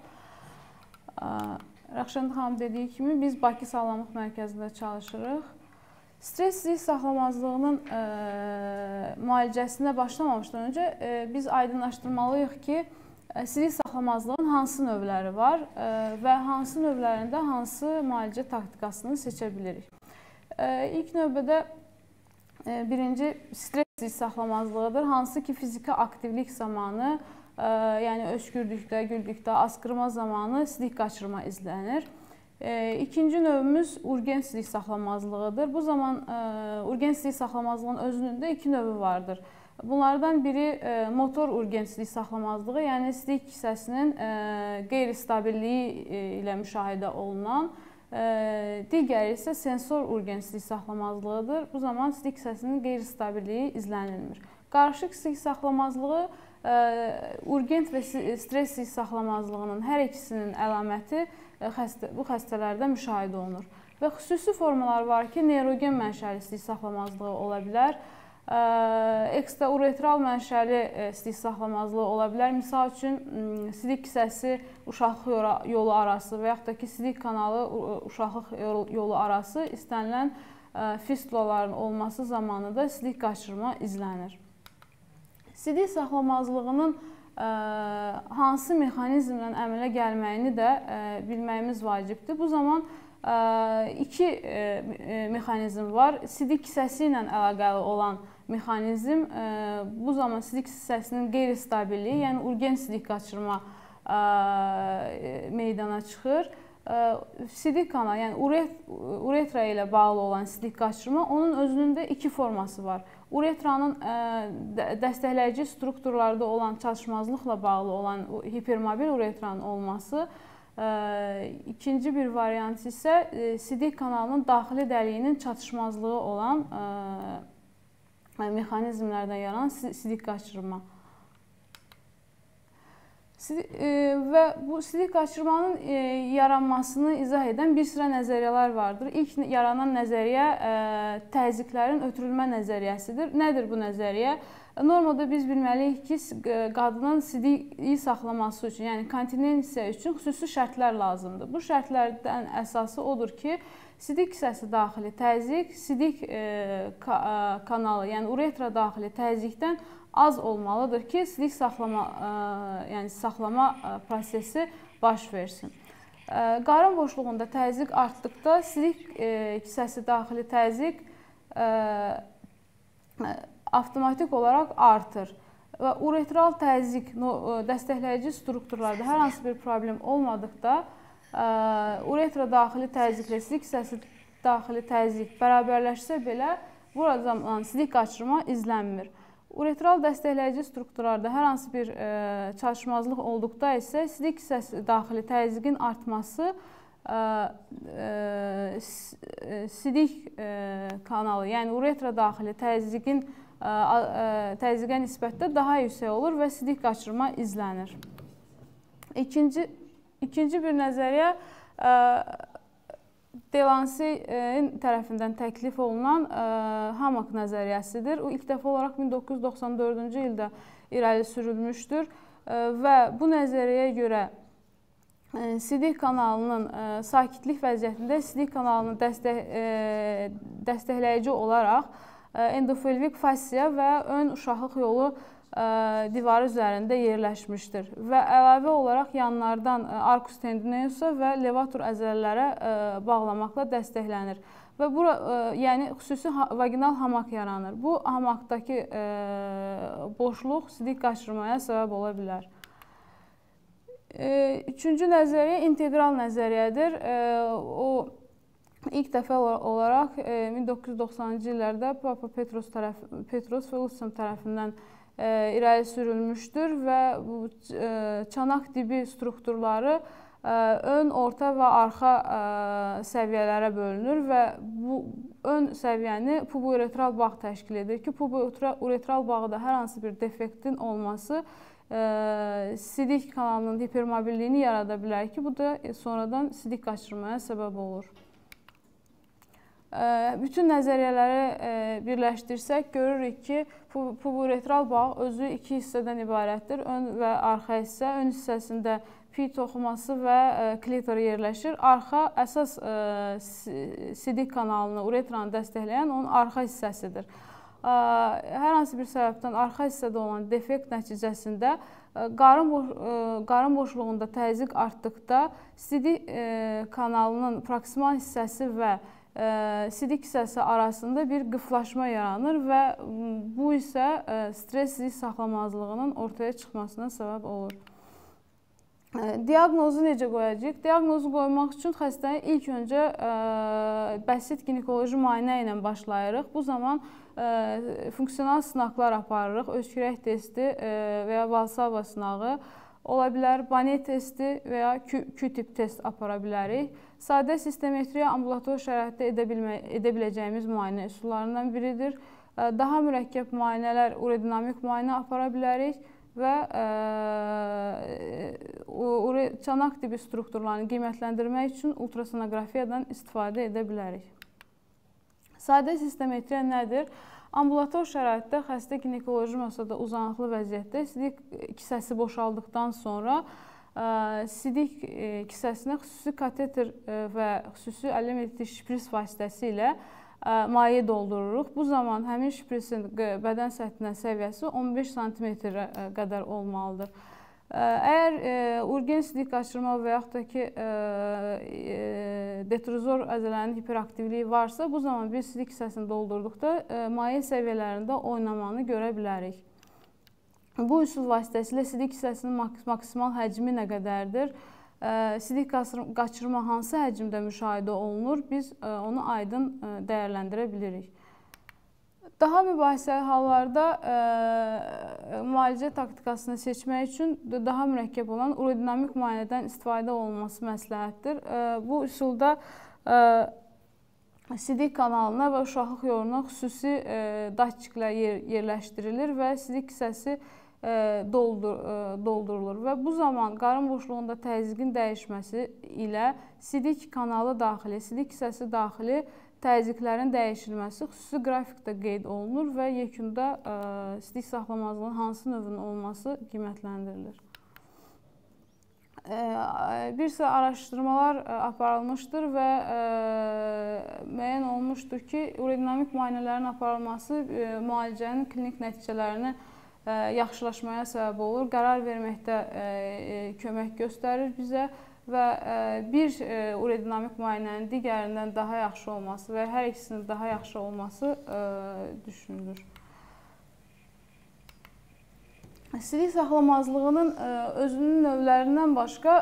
Rəxşənd xanım dediyi kimi biz Bakı Sağlamlıq Mərkəzində çalışırıq. Stressli saxlamazlığının müalicəsinə başlamamışdan öncə biz aydınlaşdırmalıyıq ki, sidik saxlamazlığın hansı növləri var və hansı növlərində hansı müalicə taktikasını seçə bilirik. İlk növbədə birinci stressli saxlamazlığıdır, hansı ki fiziki aktivlik zamanı yəni öskürdükdə, güldükdə, asqırma zamanı sidik qaçırma izlənir. İkinci növümüz urgen sidik saxlamazlığıdır. Bu zaman urgen sidik saxlamazlığının özünün də 2 növü vardır. Bunlardan biri motor urgen sidik saxlamazlığı, yəni sidik kisəsinin qeyri-stabilliyi ilə müşahidə olunan, digəri isə sensor urgen sidik saxlamazlığıdır. Bu zaman sidik kisəsinin qeyri-stabilliyi izlənilmir. Qarışıq sidik saxlamazlığı urgent və stres sidik saxlamazlığının hər ikisinin əlaməti bu xəstələrdə müşahidə olunur. Və xüsusi formalar var ki, neyrogen mənşəli sidik saxlamazlığı ola bilər, ekstrauretral mənşəli sidik saxlamazlığı ola bilər. Misal üçün, sidik kisəsi uşaqlıq yolu arası və yaxud da ki, sidik kanalı uşaqlıq yolu arası istənilən fistulaların olması zamanı da sidik qaçırma izlənir. Sidik saxlamazlığının hansı mexanizmlə əmələ gəlməyini də bilməyimiz vacibdir. Bu zaman 2 mexanizm var. Sidik kisəsi ilə əlaqəli olan mexanizm, bu zaman sidik kisəsinin qeyri-stabilliyi, yəni urgen sidik qaçırma meydana çıxır. Sidik kanalı, yəni uretra ilə bağlı olan sidik qaçırma, onun özünün də 2 forması var. Uretranın dəstəkləyici strukturlarda olan çatışmazlıqla bağlı olan hipermobil uretranın olması, ikinci bir variant isə sidik kanalının daxili dəliyinin çatışmazlığı olan mexanizmlərdən yaranan sidik qaçırma. Və bu sidik qaçırmanın yaranmasını izah edən bir sıra nəzəriyyələr vardır. İlk yaranan nəzəriyyə təzyiqlərin ötürülmə nəzəriyyəsidir. Nədir bu nəzəriyyə? Normalda biz bilməliyik ki, qadının sidiyi saxlaması üçün, yəni kontinensiya üçün xüsusi şərtlər lazımdır. Bu şərtlərdən əsası odur ki, sidik kisəsi daxili təzyiq, sidik kanalı, yəni uretra daxili təzyiqdən az olmalıdır ki, sidik saxlama prosesi baş versin. Qarın boşluğunda təzyiq artdıqda sidik kisəsi daxili təzyiq avtomatik olaraq artır. Və uretral təzyiq dəstəkləyici strukturlarda hər hansı bir problem olmadıqda uretra daxili təzyiqlə sidik kisəsi daxili təzyiq bərabərləşsə belə burada sidik qaçırma izlənmir. Uretral dəstəkləyici strukturlarda hər hansı bir çatışmazlıq olduqda isə sidik kisəsi daxili təzyiqin artması sidik kanalı, yəni uretra daxili təzyiqə nisbətdə daha yüksək olur və sidik qaçırma izlənir. İkinci bir nəzəriyyə Delancey tərəfindən təklif olunan Hamak nəzəriyyəsidir. O ilk dəfə olaraq 1994-cü ildə irəli sürülmüşdür və bu nəzəriyyəyə görə sidik kanalının sakitlik vəziyyətində sidik kanalını dəstəkləyici olaraq endofilvik fassia və ön uşaqlıq yolu divarı üzərində yerləşmişdir və əlavə olaraq yanlardan arcus tendineosa və levator əzələlərə bağlamaqla dəstəklənir və yəni xüsusi vaginal hamak yaranır. Bu hamakdakı boşluq sidik qaçırmaya səbəb ola bilər. Üçüncü nəzəriyyə integral nəzəriyyədir. O ilk dəfə olaraq 1990-cı illərdə Papa Petros və Lucian tərəfindən irəli sürülmüşdür və bu çanaq dibi strukturları ön, orta və arxa səviyyələrə bölünür və bu ön səviyyəni puburetral bağ təşkil edir ki, puburetral bağda hər hansı bir defektin olması sidik kanalının hipermobilliyini yarada bilər ki, bu da sonradan sidik qaçırmaya səbəb olur. Bütün nəzəriyyələri birləşdirsək, görürük ki, puburetral bağ özü 2 hissədən ibarətdir. Ön və arxa hissə, ön hissəsində pi toxuması və klitor yerləşir. Arxa əsas sidik kanalını, uretranı dəstəkləyən onun arxa hissəsidir. Hər hansı bir səbəbdən arxa hissədə olan defekt nəticəsində qarın boşluğunda təzyiq artdıqda sidik kanalının proksimal hissəsi və sidik hissəsi arasında bir qıflaşma yaranır və bu isə stress sidik saxlamazlığının ortaya çıxmasına səbəb olur. Diaqnozu necə qoyacağıq? Diaqnozu qoymaq üçün xəstəyə ilk öncə bəsit ginekoloji müayinə ilə başlayırıq. Bu zaman funksional sınaqlar aparırıq. Öskürək testi və ya Valsalva sınağı, ola bilər Banet testi və ya Q-tip test apara bilərik. Sadə sistemetriya ambulator şəraitdə edə biləcəyimiz müayinə üsullarından biridir. Daha mürəkkəb müayinələr urodinamik müayinə apara bilərik və çanaq tipi strukturlarını qiymətləndirmək üçün ultrasonografiyadan istifadə edə bilərik. Sadə sistemetriya nədir? Ambulator şəraitdə xəstə ginekoloji masada uzanıqlı vəziyyətdə sidik kisəsi boşaldıqdan sonra sidik kisəsinə xüsusi kateter və xüsusi 50 ml şpris vasitəsilə maye doldururuq. Bu zaman həmin şprisin bədən səthinə səviyyəsi 15 sm qədər olmalıdır. Əgər urgen sidik qaçırma və yaxud da ki detrozor əzələnin hiperaktivliyi varsa, bu zaman bir sidik hissəsini doldurduqda maye səviyyələrində oynamanı görə bilərik. Bu üsul vasitəsilə sidik hissəsinin maksimal həcmi nə qədərdir? Sidik qaçırma hansı həcmdə müşahidə olunur? Biz onu aydın dəyərləndirə bilirik. Daha mübahisəli hallarda müalicə taktikasını seçmək üçün daha mürəkkəb olan urodinamik müayinədən istifadə olunması məsləhətdir. Bu üsulda sidik kanalına və uşaqlıq yoluna xüsusi datçiklər yerləşdirilir və sidik hissəsi doldurulur və bu zaman qarın boşluğunda təzyiqin dəyişməsi ilə sidik kanalı daxili, sidik hissəsi daxili təzyiqlərin dəyişilməsi xüsusi qrafikdə qeyd olunur və yekunda sidik saxlamazlığının hansı növünün olması qiymətləndirilir. Bir sıra araşdırmalar aparılmışdır və müəyyən olmuşdur ki, urodinamik müayinələrin aparılması müalicənin klinik nəticələrini yaxşılaşmaya səbəb olur, qərar verməkdə kömək göstərir bizə və bir urodinamik müayinənin digərindən daha yaxşı olması və hər ikisinin daha yaxşı olması düşünülür. Sidik saxlamazlığının özünün növlərindən başqa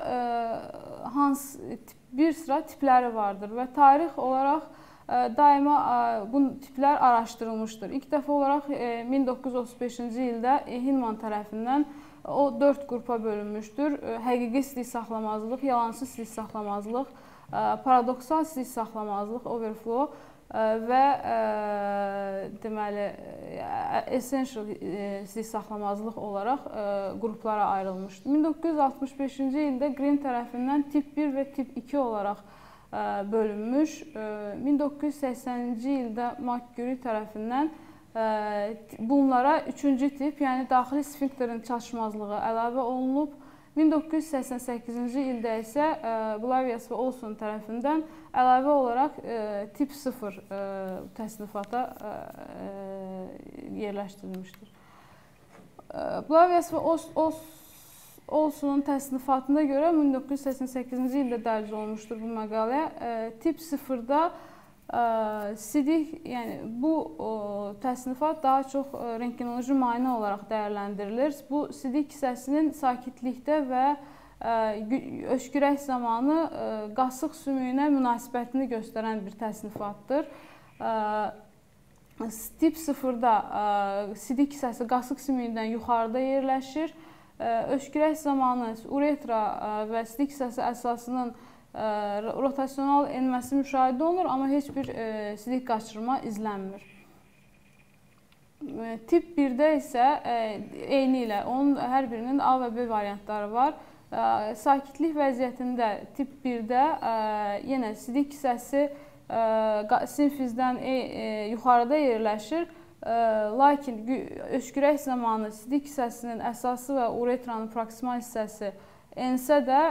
bir sıra tipləri vardır və tarix olaraq daima bu tiplər araşdırılmışdır. İlk dəfə olaraq 1935-ci ildə Hinman tərəfindən o 4 qrupa bölünmüşdür. Həqiqi sidik saxlamazlıq, yalansız sidik saxlamazlıq, paradoksal sidik saxlamazlıq, overflow və deməli essential sidik saxlamazlıq olaraq qruplara ayrılmışdır. 1965-ci ildə Green tərəfindən tip 1 və tip 2 olaraq bölünmüş. 1980-ci ildə McCurry tərəfindən bunlara 3-cü tip, yəni daxili sfinkterin çatışmazlığı əlavə olunub. 1988-ci ildə isə Blavius və Olson tərəfindən əlavə olaraq tip 0 təsnifata yerləşdirilmişdir. Blavius və Olsonun təsnifatına görə 1988-ci ildə dərc olmuşdur bu məqalə. Tip 0-da sidik, yəni bu təsnifat daha çox rentgenoloji müayinə olaraq dəyərləndirilir. Bu sidik hissəsinin sakitlikdə və öskürək zamanı qasıq sümüyünə münasibətini göstərən bir təsnifatdır. Tip 0-da sidik hissəsi qasıq sümüyündən yuxarıda yerləşir. Öskürək zamanı uretra və sidik hissəsi əsasının rotasional enməsi müşahidə olunur, amma heç bir sidik qaçırma izlənmir. Tip 1-də isə eyni ilə onun hər birinin A və B variantları var. Sakitlik vəziyyətində tip 1-də yenə sidik hissəsi sinfizdən yuxarıda yerləşir. Lakin öskürək zamanı sidik hissəsinin əsası və uretranın proksimal hissəsi ensə də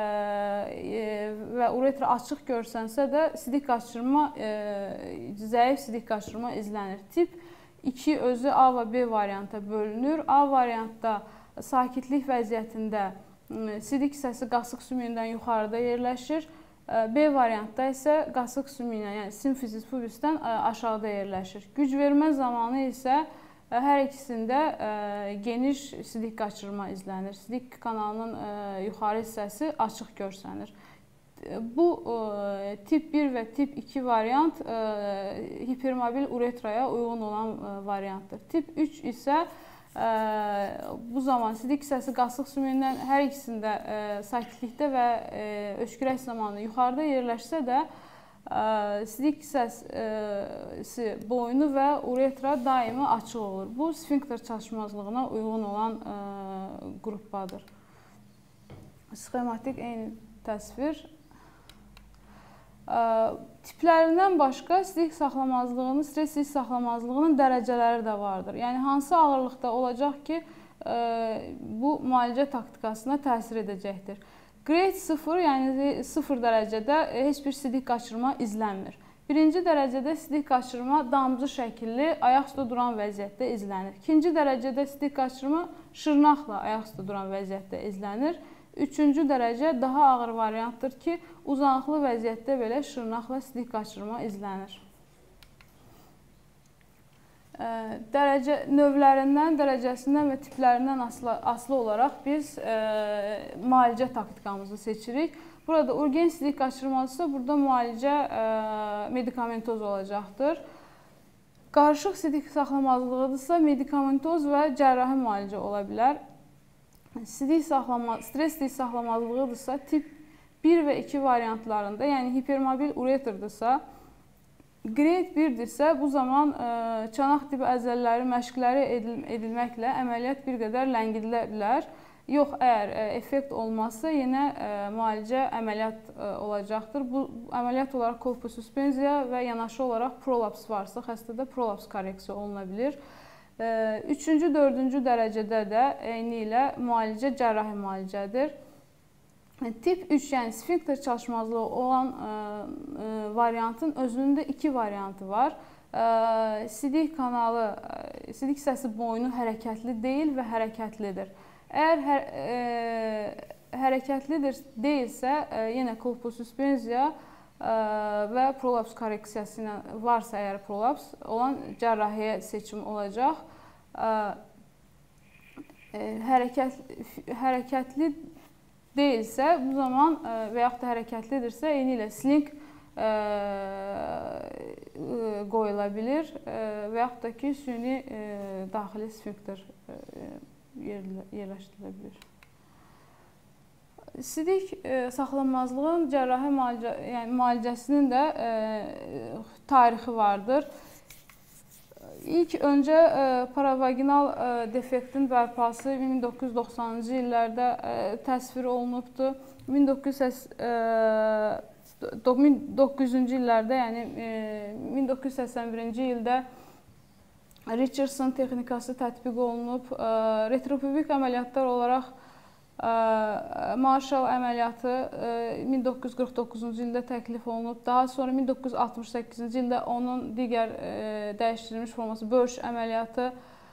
və uretra açıq görsənsə də sidik qaçırma, zəif sidik qaçırma izlənir. Tip 2 özü A və B varianta bölünür. A variantda sakitlik vəziyyətində sidik hissəsi qasıq sümüyündən yuxarıda yerləşir. B variantda isə qasıq sümüyünə, yəni simfizis pubisdən aşağıda yerləşir. Güc vermə zamanı isə hər ikisində geniş sidik qaçırma izlənir. Sidik kanalının yuxarı hissəsi açıq görsənir. Bu tip 1 və tip 2 variant hipermobil uretraya uyğun olan variantdır. Tip 3 isə bu zaman sidik hissəsi qasıq sümüyündən hər ikisində sakitlikdə və öskürək zamanı yuxarıda yerləşsə də sidik hissəsi boynu və uretra daimi açıq olur. Bu sfinkter çatışmazlığına uyğun olan qruppadır. Sxematik eyni təsvir. Tiplərindən başqa sidik saxlamazlığının, stress sidik saxlamazlığının dərəcələri də vardır. Yəni hansı ağırlıqda olacaq ki, bu müalicə taktikasına təsir edəcəkdir. Grade 0, yəni 0 dərəcədə heç bir sidik qaçırma izlənmir. Birinci dərəcədə sidik qaçırma damcı şəkilli ayaq üstə duran vəziyyətdə izlənir. İkinci dərəcədə sidik qaçırma şırnaqla ayaq üstə duran vəziyyətdə izlənir. Üçüncü dərəcə daha ağır variantdır ki, uzanıqlı vəziyyətdə belə şırnaqla sidik qaçırma izlənir. Növlərindən, dərəcəsindən və tiplərindən asılı olaraq biz müalicə taktikamızı seçirik. Burada urgen sidik qaçırması, burada müalicə medikamentoz olacaqdır. Qarışıq sidik saxlamazlığıdırsa medikamentoz və cərrahi müalicə ola bilər. Stress sidik saxlamazlığıdırsa tip 1 və 2 variantlarında, yəni hipermobil uretrdırsa, grade 1-dirsə bu zaman çanaq tipi əzələləri məşqləri edilməklə əməliyyat bir qədər ləngidilə bilər. Yox, əgər effekt olmazsa yenə müalicə əməliyyat olacaqdır. Bu əməliyyat olaraq kolposuspenziya və yanaşı olaraq prolaps varsa, xəstədə prolaps korreksiya oluna bilir. Üçüncü, dördüncü dərəcədə də eyni ilə müalicə cərrahi müalicədir. Tip 3, yəni sfinkter çalışmazlığı olan variantın özünün də 2 variantı var. Sidik kanalı, sidik hissəsi boynu hərəkətli deyil və hərəkətlidir. Əgər hərəkətlidir deyilsə, yenə kolposuspenziya və prolaps korreksiyası ilə varsa əgər prolaps olan cərrahiyə seçim olacaq. Hərəkətli deyilsə, bu zaman və yaxud da hərəkətlidirsə, eyni ilə sling qoyula bilir və yaxud da ki, süni daxili sfinkter yerləşdirilə bilir. Sidik saxlanmazlığın cərrahi müalicəsinin də tarixi vardır. İlk öncə paravaginal defektin bərpası 1990-cı illərdə təsvir olunubdur. 1900-cü illərdə, yəni 1981-ci ildə Richardson texnikası tətbiq olunub. Retropubik əməliyyatlar olaraq Marshall əməliyyatı 1949-cu ildə təklif olunub. Daha sonra 1968-ci ildə onun digər dəyişdirilmiş forması Böş əməliyyatı,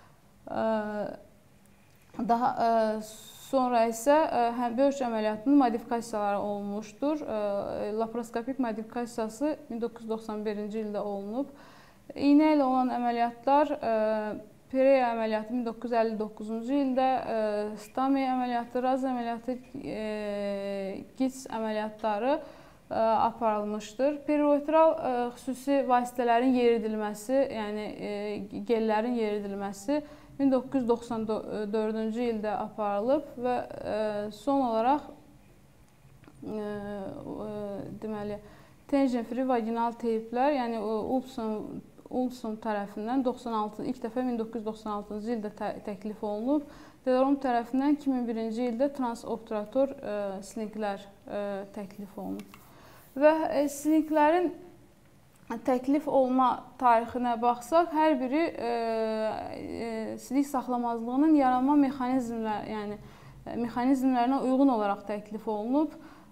daha sonra isə Böş əməliyyatının modifikasiyaları olunmuşdur. Laparoskopik modifikasiyası 1991-ci ildə olunub. İynə ilə olan əməliyyatlar Pereira əməliyyatı 1959-cu ildə, Stami əməliyyatı, Raz əməliyyatı, GITS əməliyyatları aparılmışdır. Periuretral xüsusi vasitələrin yeridilməsi, yəni gellərin yeridilməsi 1994-cü ildə aparılıb və son olaraq deməli tension-free vaginal teyplər, yəni Ulson tərəfindən ilk dəfə 1996-cı ildə təklif olunub. Delarum tərəfindən 2001-ci ildə transobturator slinglər təklif olunub. Və slinglərin təklif olma tarixinə baxsaq, hər biri sidik saxlamazlığının yaranma mexanizmlərinə uyğun olaraq təklif olunub.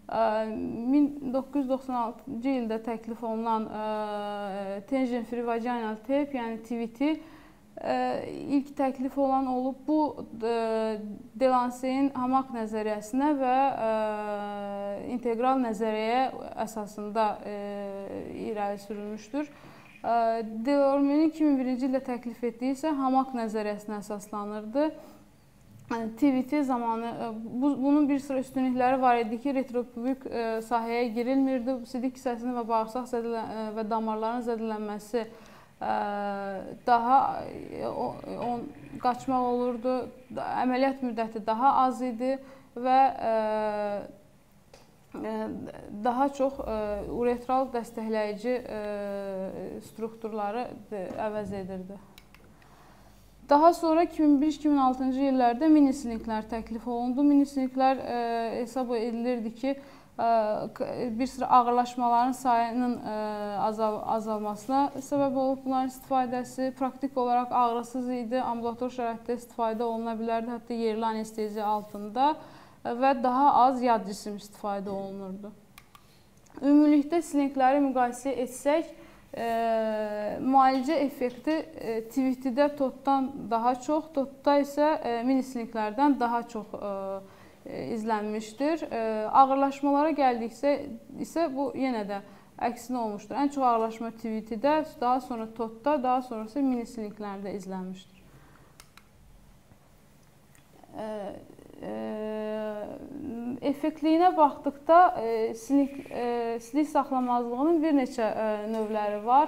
1996-cı ildə təklif olunan tension-free vaginal tape, yəni TVT ilk təklif olan olub. Bu Delanceyin hamaq nəzəriyyəsinə və integral nəzəriyyəyə əsasında irəli sürülmüşdür. Delorme'nin 2001-ci ildə təklif etdiyi isə hamaq nəzəriyyəsinə əsaslanırdı. TVT zamanı bunun bir sıra üstünlükləri var idi ki, retropubik sahəyə girilmirdi. Sidik hissəsinin və bağırsaq və damarların zədələnməsi daha qaçmaq olurdu. Əməliyyat müddəti daha az idi və daha çox uretral dəstəkləyici strukturları əvəz edirdi. Daha sonra 2005-2006-cı illərdə mini-slinklər təklif olundu. Mini-slinklər hesab edilirdi ki, bir sıra ağırlaşmaların sayının azalmasına səbəb olub bunların istifadəsi. Praktik olaraq ağrısız idi, ambulator şəraitdə istifadə oluna bilərdi, hətta yerli anesteziya altında və daha az yad cisim istifadə olunurdu. Ümumilikdə slinkləri müqayisə etsək, müalicə effekti TVT-də TOT-dan daha çox, TOT-da isə mini-slinklərdən daha çox izlənmişdir. Ağırlaşmalara gəldiksə isə bu yenə də əksinə olmuşdur. Ən çox ağırlaşma TVT-də, daha sonra TOT-da, daha sonrası mini-slinklərdə izlənmişdir. Effektliyinə baxdıqda sidik saxlamazlığının bir neçə növləri var.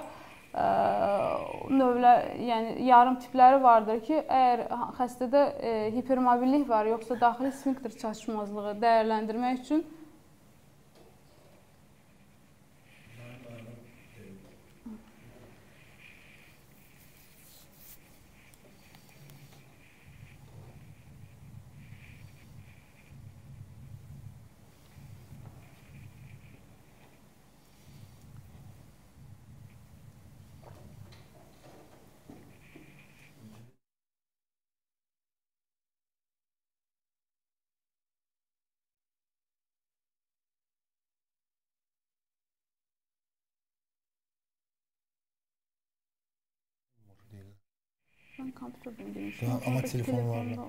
Yəni yarım tipləri vardır ki, əgər xəstədə hipermobillik var, yoxsa daxili sfinkter çatışmazlığı dəyərləndirmək üçün ben kompüterden demiştim. Ama telefonlarla.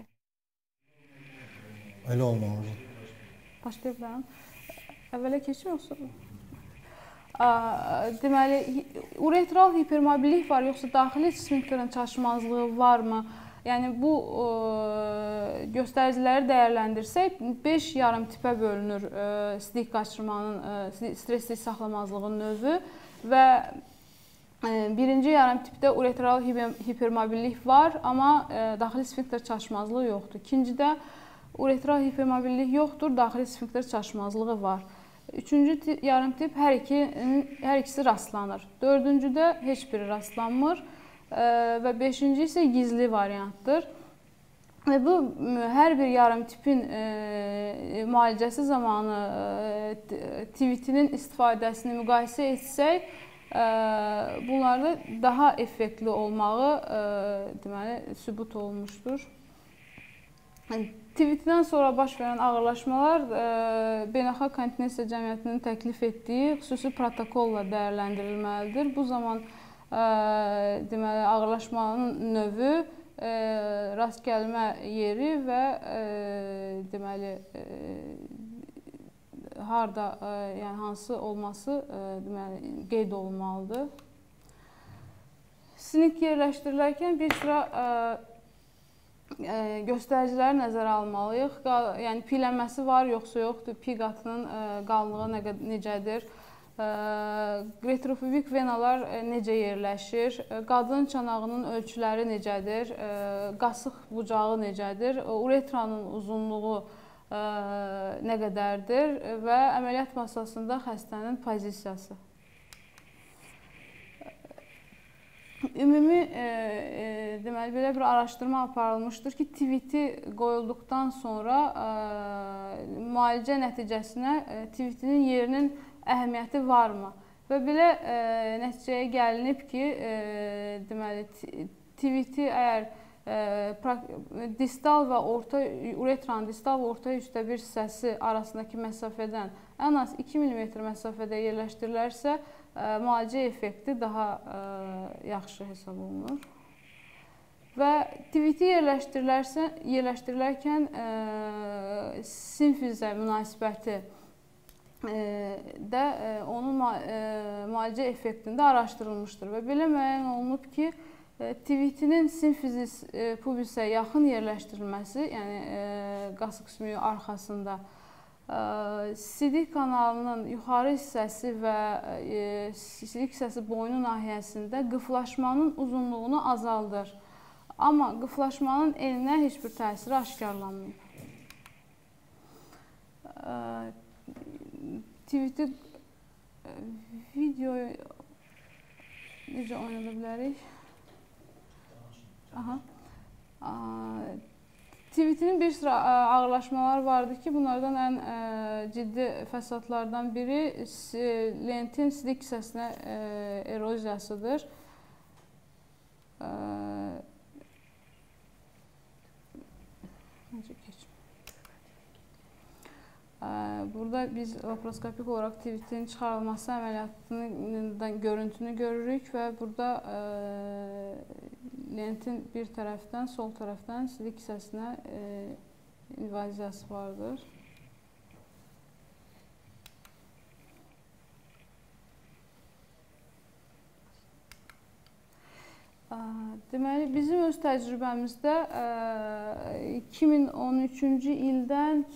Öyle olmamalı. Başlayabilirim. Əvvələ keçim yoxsa? Deməli, uretral hipermobillik var, yoxsa daxili sfinkterin çatışmazlığı varmı? Yəni, bu göstəriciləri dəyərləndirsək, 5 yarım tipə bölünür sidik qaçırmanın, stressiz saxlamazlığın növü və birinci yarım tipdə uretral hipermobillik var, amma daxili sfinkter çatışmazlığı yoxdur. İkincidə uretral hipermobillik yoxdur, daxili sfinkter çatışmazlığı var. Üçüncü yarım tip hər ikisi rastlanır. Dördüncüdə heç biri rastlanmır və beşinci isə gizli variantdır. Və bu hər bir yarım tipin müalicəsi zamanı TVT-nin istifadəsini müqayisə etsək, bunlarda daha effektli olmağı deməli sübut olunmuşdur. TVT-dən sonra baş verən ağırlaşmalar Beynəlxalq Kontinensiya Cəmiyyətinin təklif etdiyi xüsusi protokolla dəyərləndirilməlidir. Bu zaman deməli ağırlaşmanın növü, rast gəlmə yeri və deməli harda, yəni hansı olması deməli qeyd olunmalıdır. Sinik yerləşdirilərkən bir sıra göstəriciləri nəzərə almalıyıq. Yəni piylənməsi var, yoxsa yoxdur, pi qatının qalınlığı necədir, retropubik venalar necə yerləşir, qadın çanağının ölçüləri necədir, qasıq bucağı necədir, uretranın uzunluğu nə qədərdir və əməliyyat masasında xəstənin pozisiyası. Ümumi deməli belə bir araşdırma aparılmışdır ki, TVT qoyulduqdan sonra müalicə nəticəsinə TVT-nin yerinin əhəmiyyəti varmı? Və belə nəticəyə gəlinib ki, deməli TVT əgər distal və orta uretranın distal və orta üstə bir hissəsi arasındakı məsafədən ən az 2 mm məsafədə yerləşdirilərsə, müalicə effekti daha yaxşı hesab olunur. Və tviti yerləşdirilərkən simfizə münasibəti də onun müalicə effektində araşdırılmışdır və belə müəyyən olunub ki, tvitinin simfizis pubisə yaxın yerləşdirilməsi, yəni qasıq sümüyü arxasında sidik kanalının yuxarı hissəsi və sidik hissəsi boynu nahiyəsində qıflaşmanın uzunluğunu azaldır. Amma qıflaşmanın elinə heç bir təsiri aşkarlanmayıb. Tviti videoyu necə oynada bilərik? Tvitinin bir sıra ağırlaşmalar vardır ki, bunlardan ən ciddi fəsadlardan biri lentin sidik hissəsinə eroziyasıdır. Burada biz laparoskopik olaraq tvitin çıxarılması əməliyyatının görüntünü görürük və burada lentin bir tərəfdən, sol tərəfdən sidik hissəsinə invaziyası vardır. Deməli, bizim öz təcrübəmizdə 2013-cü ildən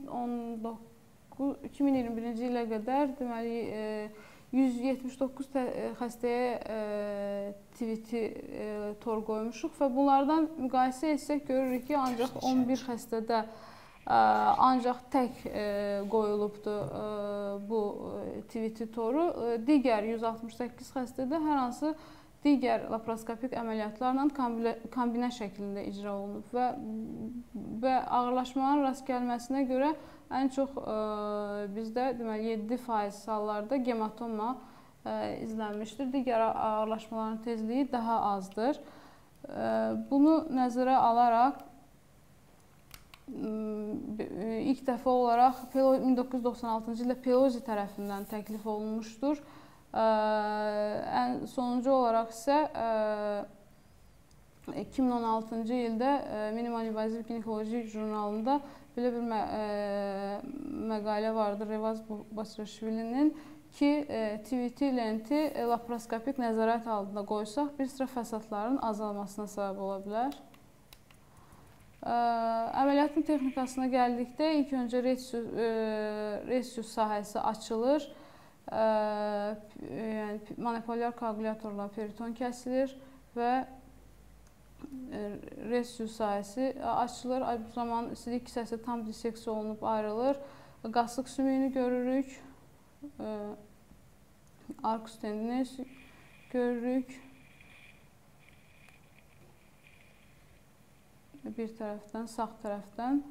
2021-ci ilə qədər deməli 179 xəstəyə tviti tor qoymuşuq və bunlardan müqayisə etsək görürük ki, ancaq 11 xəstədə ancaq tək qoyulubdur bu tviti toru. Digər 168 xəstədə hər hansı digər laparoskopik əməliyyatlarla kombinə şəklində icra olunub və ağırlaşmaların rast gəlməsinə görə ən çox bizdə deməli 7% hallarda gematoma izlənmişdir. Digər ağırlaşmaların tezliyi daha azdır. Bunu nəzərə alaraq ilk dəfə olaraq 1996-cı ildə Pelosi tərəfindən təklif olunmuşdur. Sonuncu olaraq isə 2016-cı ildə Minimal İnvaziv Ginekoloji jurnalında belə bir məqalə vardır Revaz Basraşvilinin ki, tviti lenti laparoskopik nəzarət altında qoysaq bir sıra fəsadların azalmasına səbəb ola bilər. Əməliyyatın texnikasına gəldikdə ilk öncə resius sahəsi açılır. Yəni monopolyar koagulyatorla periton kəsilir və resius sahəsi açılır. Bu zaman sidik hissəsi tam disseksiya olunub ayrılır. Qasıq sümüyünü görürük. Arcus tendinus görürük. Bir tərəfdən, sağ tərəfdən.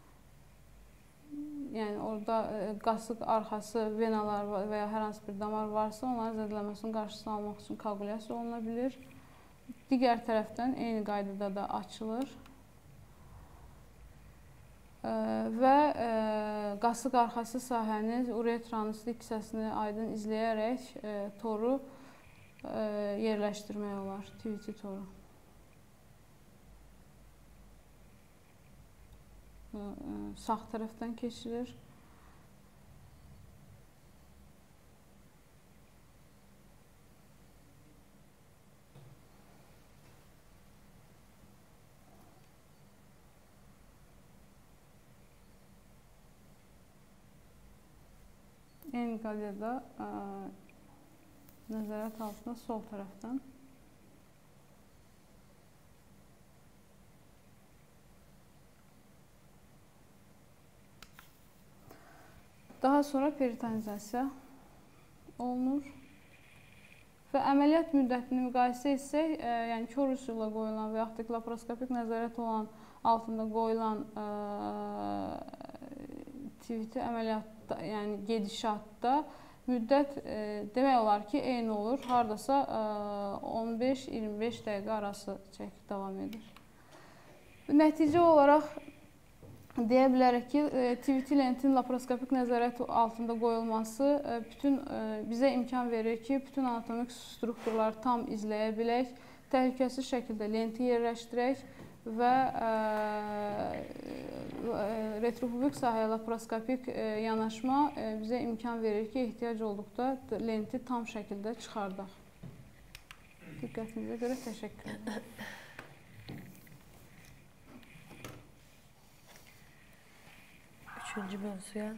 Yəni orada qasıq arxası venalar və ya hər hansı bir damar varsa, onların zədələnməsinin qarşısını almaq üçün koagulyasiya oluna bilir. Digər tərəfdən eyni qaydada da açılır. Və qasıq arxası sahəni, uretranın sidik hissəsini aydın izləyərək toru yerləşdirmək olar, tviti toru. Sağ tərəfdən keçilir. Eyni qaydada nəzarət altında sol tərəfdən. Daha sonra peritonizasiya olunur və əməliyyat müddətini müqayisə etsək, yəni kör üsulla qoyulan və yaxud da laparoskopik nəzarət olan altında qoyulan tviti əməliyyatda, yəni gedişatda müddət demək olar ki, eyni olur. Hardasa 15-25 dəqiqə arası çəkib davam edir. Nəticə olaraq deyə bilərək ki, tviti lentin laparoskopik nəzarət altında qoyulması bizə imkan verir ki, bütün anatomik strukturları tam izləyə bilək təhlükəsiz şəkildə lenti yerləşdirək və retropubik sahəyə laparoskopik yanaşma bizə imkan verir ki, ehtiyac olduqda lenti tam şəkildə çıxardaq. Diqqətinizə görə təşəkkür ederim. Üçüncü mövzuya.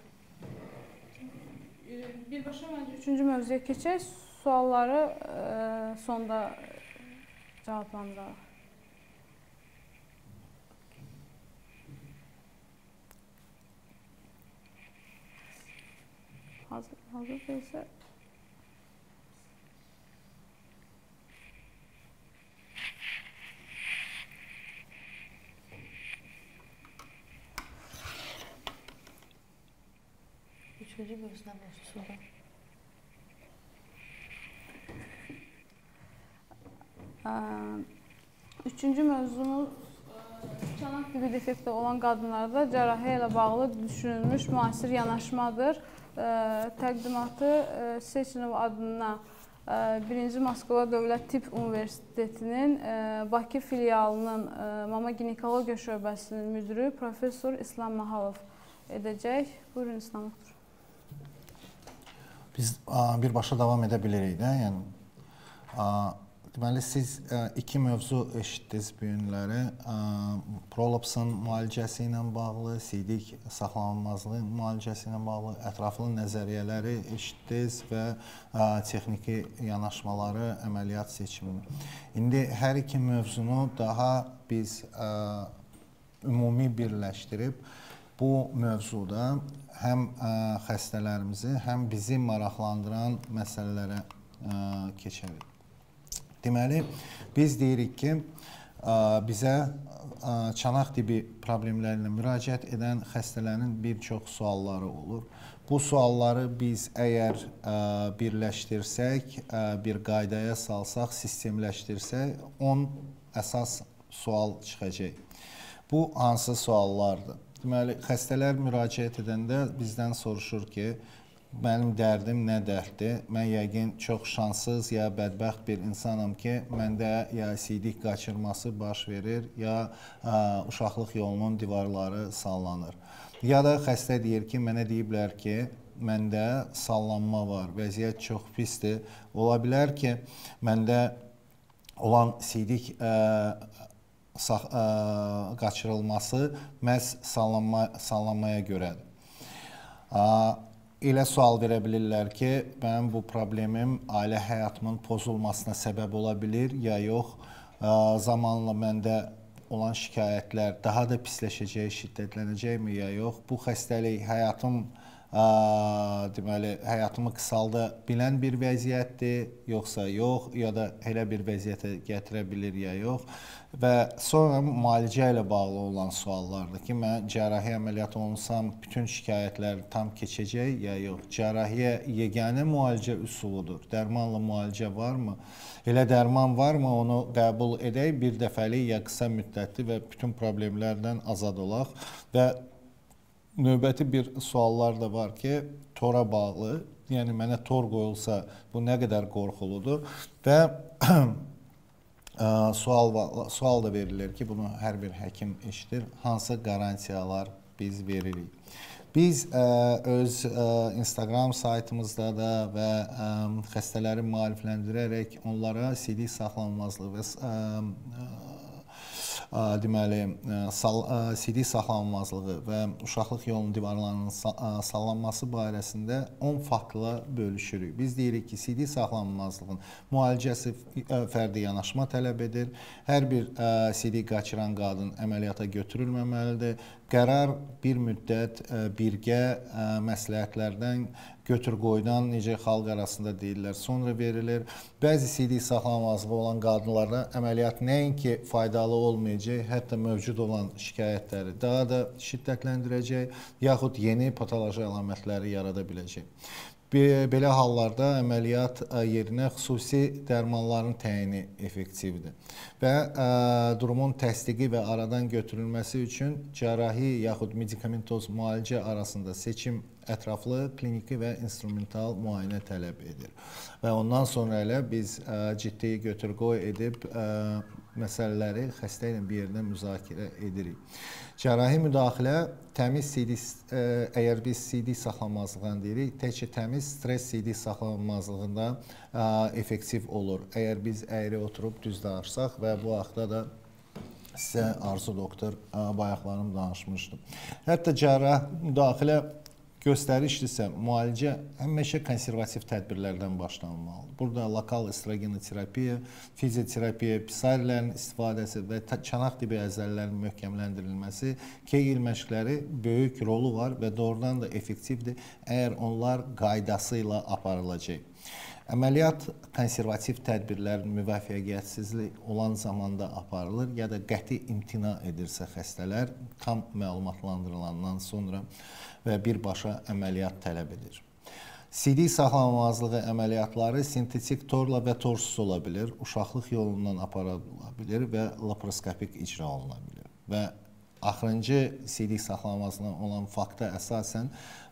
Birbaşa məncə üçüncü mövzuya keçək. Sualları sonda cavablandıraq. Hazır değilsə. Üçüncü mövzudan mövzusunda. Üçüncü mövzumuz çanaq tibi defekti olan qadınlarda cərrahiyyə ilə bağlı düşünülmüş müasir yanaşmadır. Təqdimatı Seçinov adına 1-ci Moskva Dövlət Tibb Universitetinin Bakı filialının Mama Ginekologiya şöbəsinin müdürü Professor İslam Mahalov edəcək. Buyurun İslam doktor. Biz birbaşa davam edə bilirik də. Yəni deməli siz iki mövzu eşitdiniz bu günləri. Prolapsın müalicəsi ilə bağlı, sidik saxlanılmazlığı müalicəsi ilə bağlı ətraflı nəzəriyyələri eşitdiniz və texniki yanaşmaları, əməliyyat seçimini. İndi hər iki mövzunu daha biz ümumi birləşdirib bu mövzuda həm xəstələrimizi, həm bizi maraqlandıran məsələlərə keçərik. Deməli, biz deyirik ki, bizə çanaq tibi problemlərlə müraciət edən xəstələrin bir çox sualları olur. Bu sualları biz əgər birləşdirsək, bir qaydaya salsaq, sistemləşdirsək, 10 əsas sual çıxacaq. Bu hansı suallardır? Deməli, xəstələr müraciət edəndə bizdən soruşur ki, mənim dərdim nə dərddir? Mən yəqin çox şanssız ya bədbəxt bir insanam ki, məndə ya sidik qaçırması baş verir, ya uşaqlıq yolunun divarları sallanır. Ya da xəstə deyir ki, mənə deyiblər ki, məndə sallanma var, vəziyyət çox pisdir. Ola bilər ki, məndə olan sidik qaçırılması məhz sallanmaya görədir. Elə sual verə bilirlər ki, mənim bu problemim ailə həyatımın pozulmasına səbəb ola bilir, ya yox, zamanla məndə olan şikayətlər daha da pisləşəcək, şiddətlənəcəkmi, ya yox, bu xəstəlik həyatımı qısalda bilən bir vəziyyətdir, yoxsa yox, ya da elə bir vəziyyətə gətirə bilir, ya yox. Və sonra müalicə ilə bağlı olan suallardır ki, mən cərrahiyyə əməliyyatı olunsam, bütün şikayətlər tam keçəcək, ya yox. Cərrahiyyə yeganə müalicə üsuludur. Dərmanla müalicə varmı? Elə dərman varmı, onu qəbul edək, bir dəfəlik ya qısa müddətli və bütün problemlərdən azad olaq. Və növbəti bir suallar da var ki, tora bağlı, yəni mənə tor qoyulsa bu nə qədər qorxuludur və sual da verilir ki, bunu hər bir həkim eşidir, hansı qarantiyalar biz veririk. Biz öz Instagram saytımızda da və xəstələri maarifləndirərək onlara sidik saxlanılmazlığı və sidik saxlanılmazlığı və uşaqlıq yolunun divarlarının sallanması barəsində 10 faktla bölüşürük. Biz deyirik ki, sidik saxlanılmazlığın müalicəsi fərdi yanaşma tələb edir. Hər bir sidik qaçıran qadın əməliyyata götürülməməlidir. Qərar bir müddət birgə məsləhətlərdən götür-qoydan, necə xalq arasında deyirlər, sonra verilir. Bəzi sidik saxlanılmazlığı olan qadınlarda əməliyyat nəinki faydalı olmayacaq, hətta mövcud olan şikayətləri daha da şiddətləndirəcək, yaxud yeni patoloji əlamətləri yarada biləcək. Belə hallarda əməliyyat yerinə xüsusi dərmanların təyini effektivdir və durumun təsdiqi və aradan götürülməsi üçün cərrahi yaxud medikamentoz müalicə arasında seçim ətraflı kliniki və instrumental müayinə tələb edir. Və ondan sonra elə biz ciddi götür-qoy edib məsələləri xəstə ilə bir yerdə müzakirə edirik. Cərrahi müdaxilə təmiz CD, əgər biz CD saxlamazlığını deyirik, təkcə təmiz stres CD saxlanmazlığında effektiv olur. Əgər biz əyri oturub düz danışsaq və bu haqda da sizə Arzu doktor bayaqlarım danışmışdım. Hətta cərrah müdaxilə göstərişdirsə, müalicə həmişə konservativ tədbirlərdən başlanmalıdır. Burada lokal estrogenoterapiya, fizioterapiya, pisarilərin istifadəsi və çanaq tibi əzələlərin möhkəmləndirilməsi, Kegel məşqləri böyük rolu var və doğrudan da effektivdir, əgər onlar qaydası ilə aparılacaq. Əməliyyat konservativ tədbirlərin müvəffəqiyyətsizlik olan zamanda aparılır ya da qəti imtina edirsə xəstələr tam məlumatlandırılandan sonra və birbaşa əməliyyat tələb edir. CD saxlanmazlığı əməliyyatları sintetik torla və torsuz ola bilir, uşaqlıq yolundan aparıla bilir və laparoskopik icra oluna bilir. Və axırıncı CD saxlanmazlığı olan fakta əsasən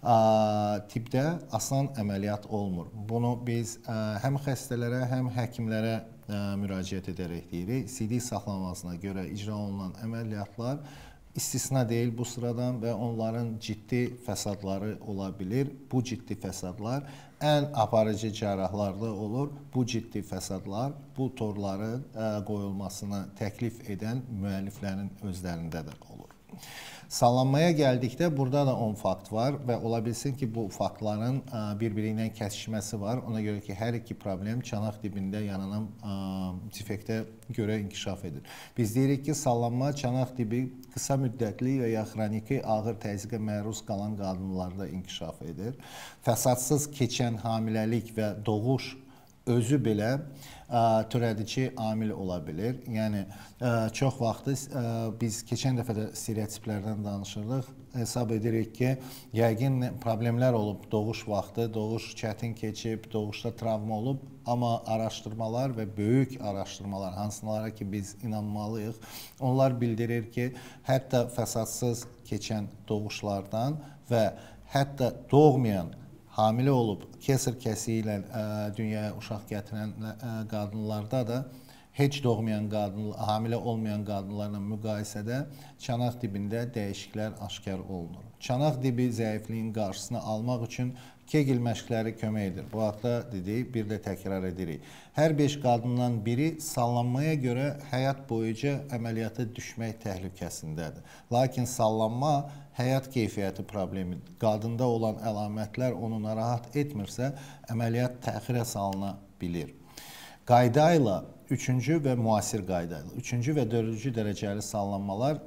tibbdə asan əməliyyat olmur. Bunu biz həm xəstələrə, həm həkimlərə müraciət edərək deyirik. CD saxlanmazlığına görə icra olunan əməliyyatlar istisna deyil bu sıradan və onların ciddi fəsadları ola bilir. Bu ciddi fəsadlar ən aparıcı cərrahlarda olur. Bu ciddi fəsadlar bu torların qoyulmasını təklif edən müəlliflərin özlərində də olur. Sallanmaya gəldikdə burada da 10 fakt var və ola bilsin ki, bu faktların bir-biri ilə kəsişməsi var. Ona görə ki, hər iki problem çanaq dibində yaranan defektə görə inkişaf edir. Biz deyirik ki, sallanma çanaq dibi qısa müddətli və ya xroniki ağır təzyiqə məruz qalan qadınlarda inkişaf edir. Fəsadsız keçən hamiləlik və doğuş özü belə törədici amil ola bilir. Yəni, çox vaxtı biz keçən dəfə də stereotiplərdən danışırdıq. Hesab edirik ki, yəqin problemlər olub doğuş vaxtı, doğuş çətin keçib, doğuşda travma olub. Amma araşdırmalar və böyük araşdırmalar, hansılara ki biz inanmalıyıq, onlar bildirir ki, hətta fəsadsız keçən doğuşlardan və hətta doğmayan, hamilə olub, kesir kəsiyi ilə dünyaya uşaq gətirən qadınlarda da heç doğmayan hamilə olmayan qadınlarla müqayisədə çanaq dibində dəyişikliklər aşkar olunur. Çanaq dibi zəifliyin qarşısını almaq üçün Kegel məşqləri kömək edir. Bu haqda dedik, bir də təkrar edirik. Hər 5 qadından biri sallanmaya görə həyat boyunca əməliyyata düşmək təhlükəsindədir. Lakin sallanma həyat keyfiyyəti problemidir. Qadında olan əlamətlər onu narahat etmirsə, əməliyyat təxirə salına bilir. Qayda ilə, 3-cü və müasir qayda ilə, 3-cü və 4-cü dərəcəli sallanmalar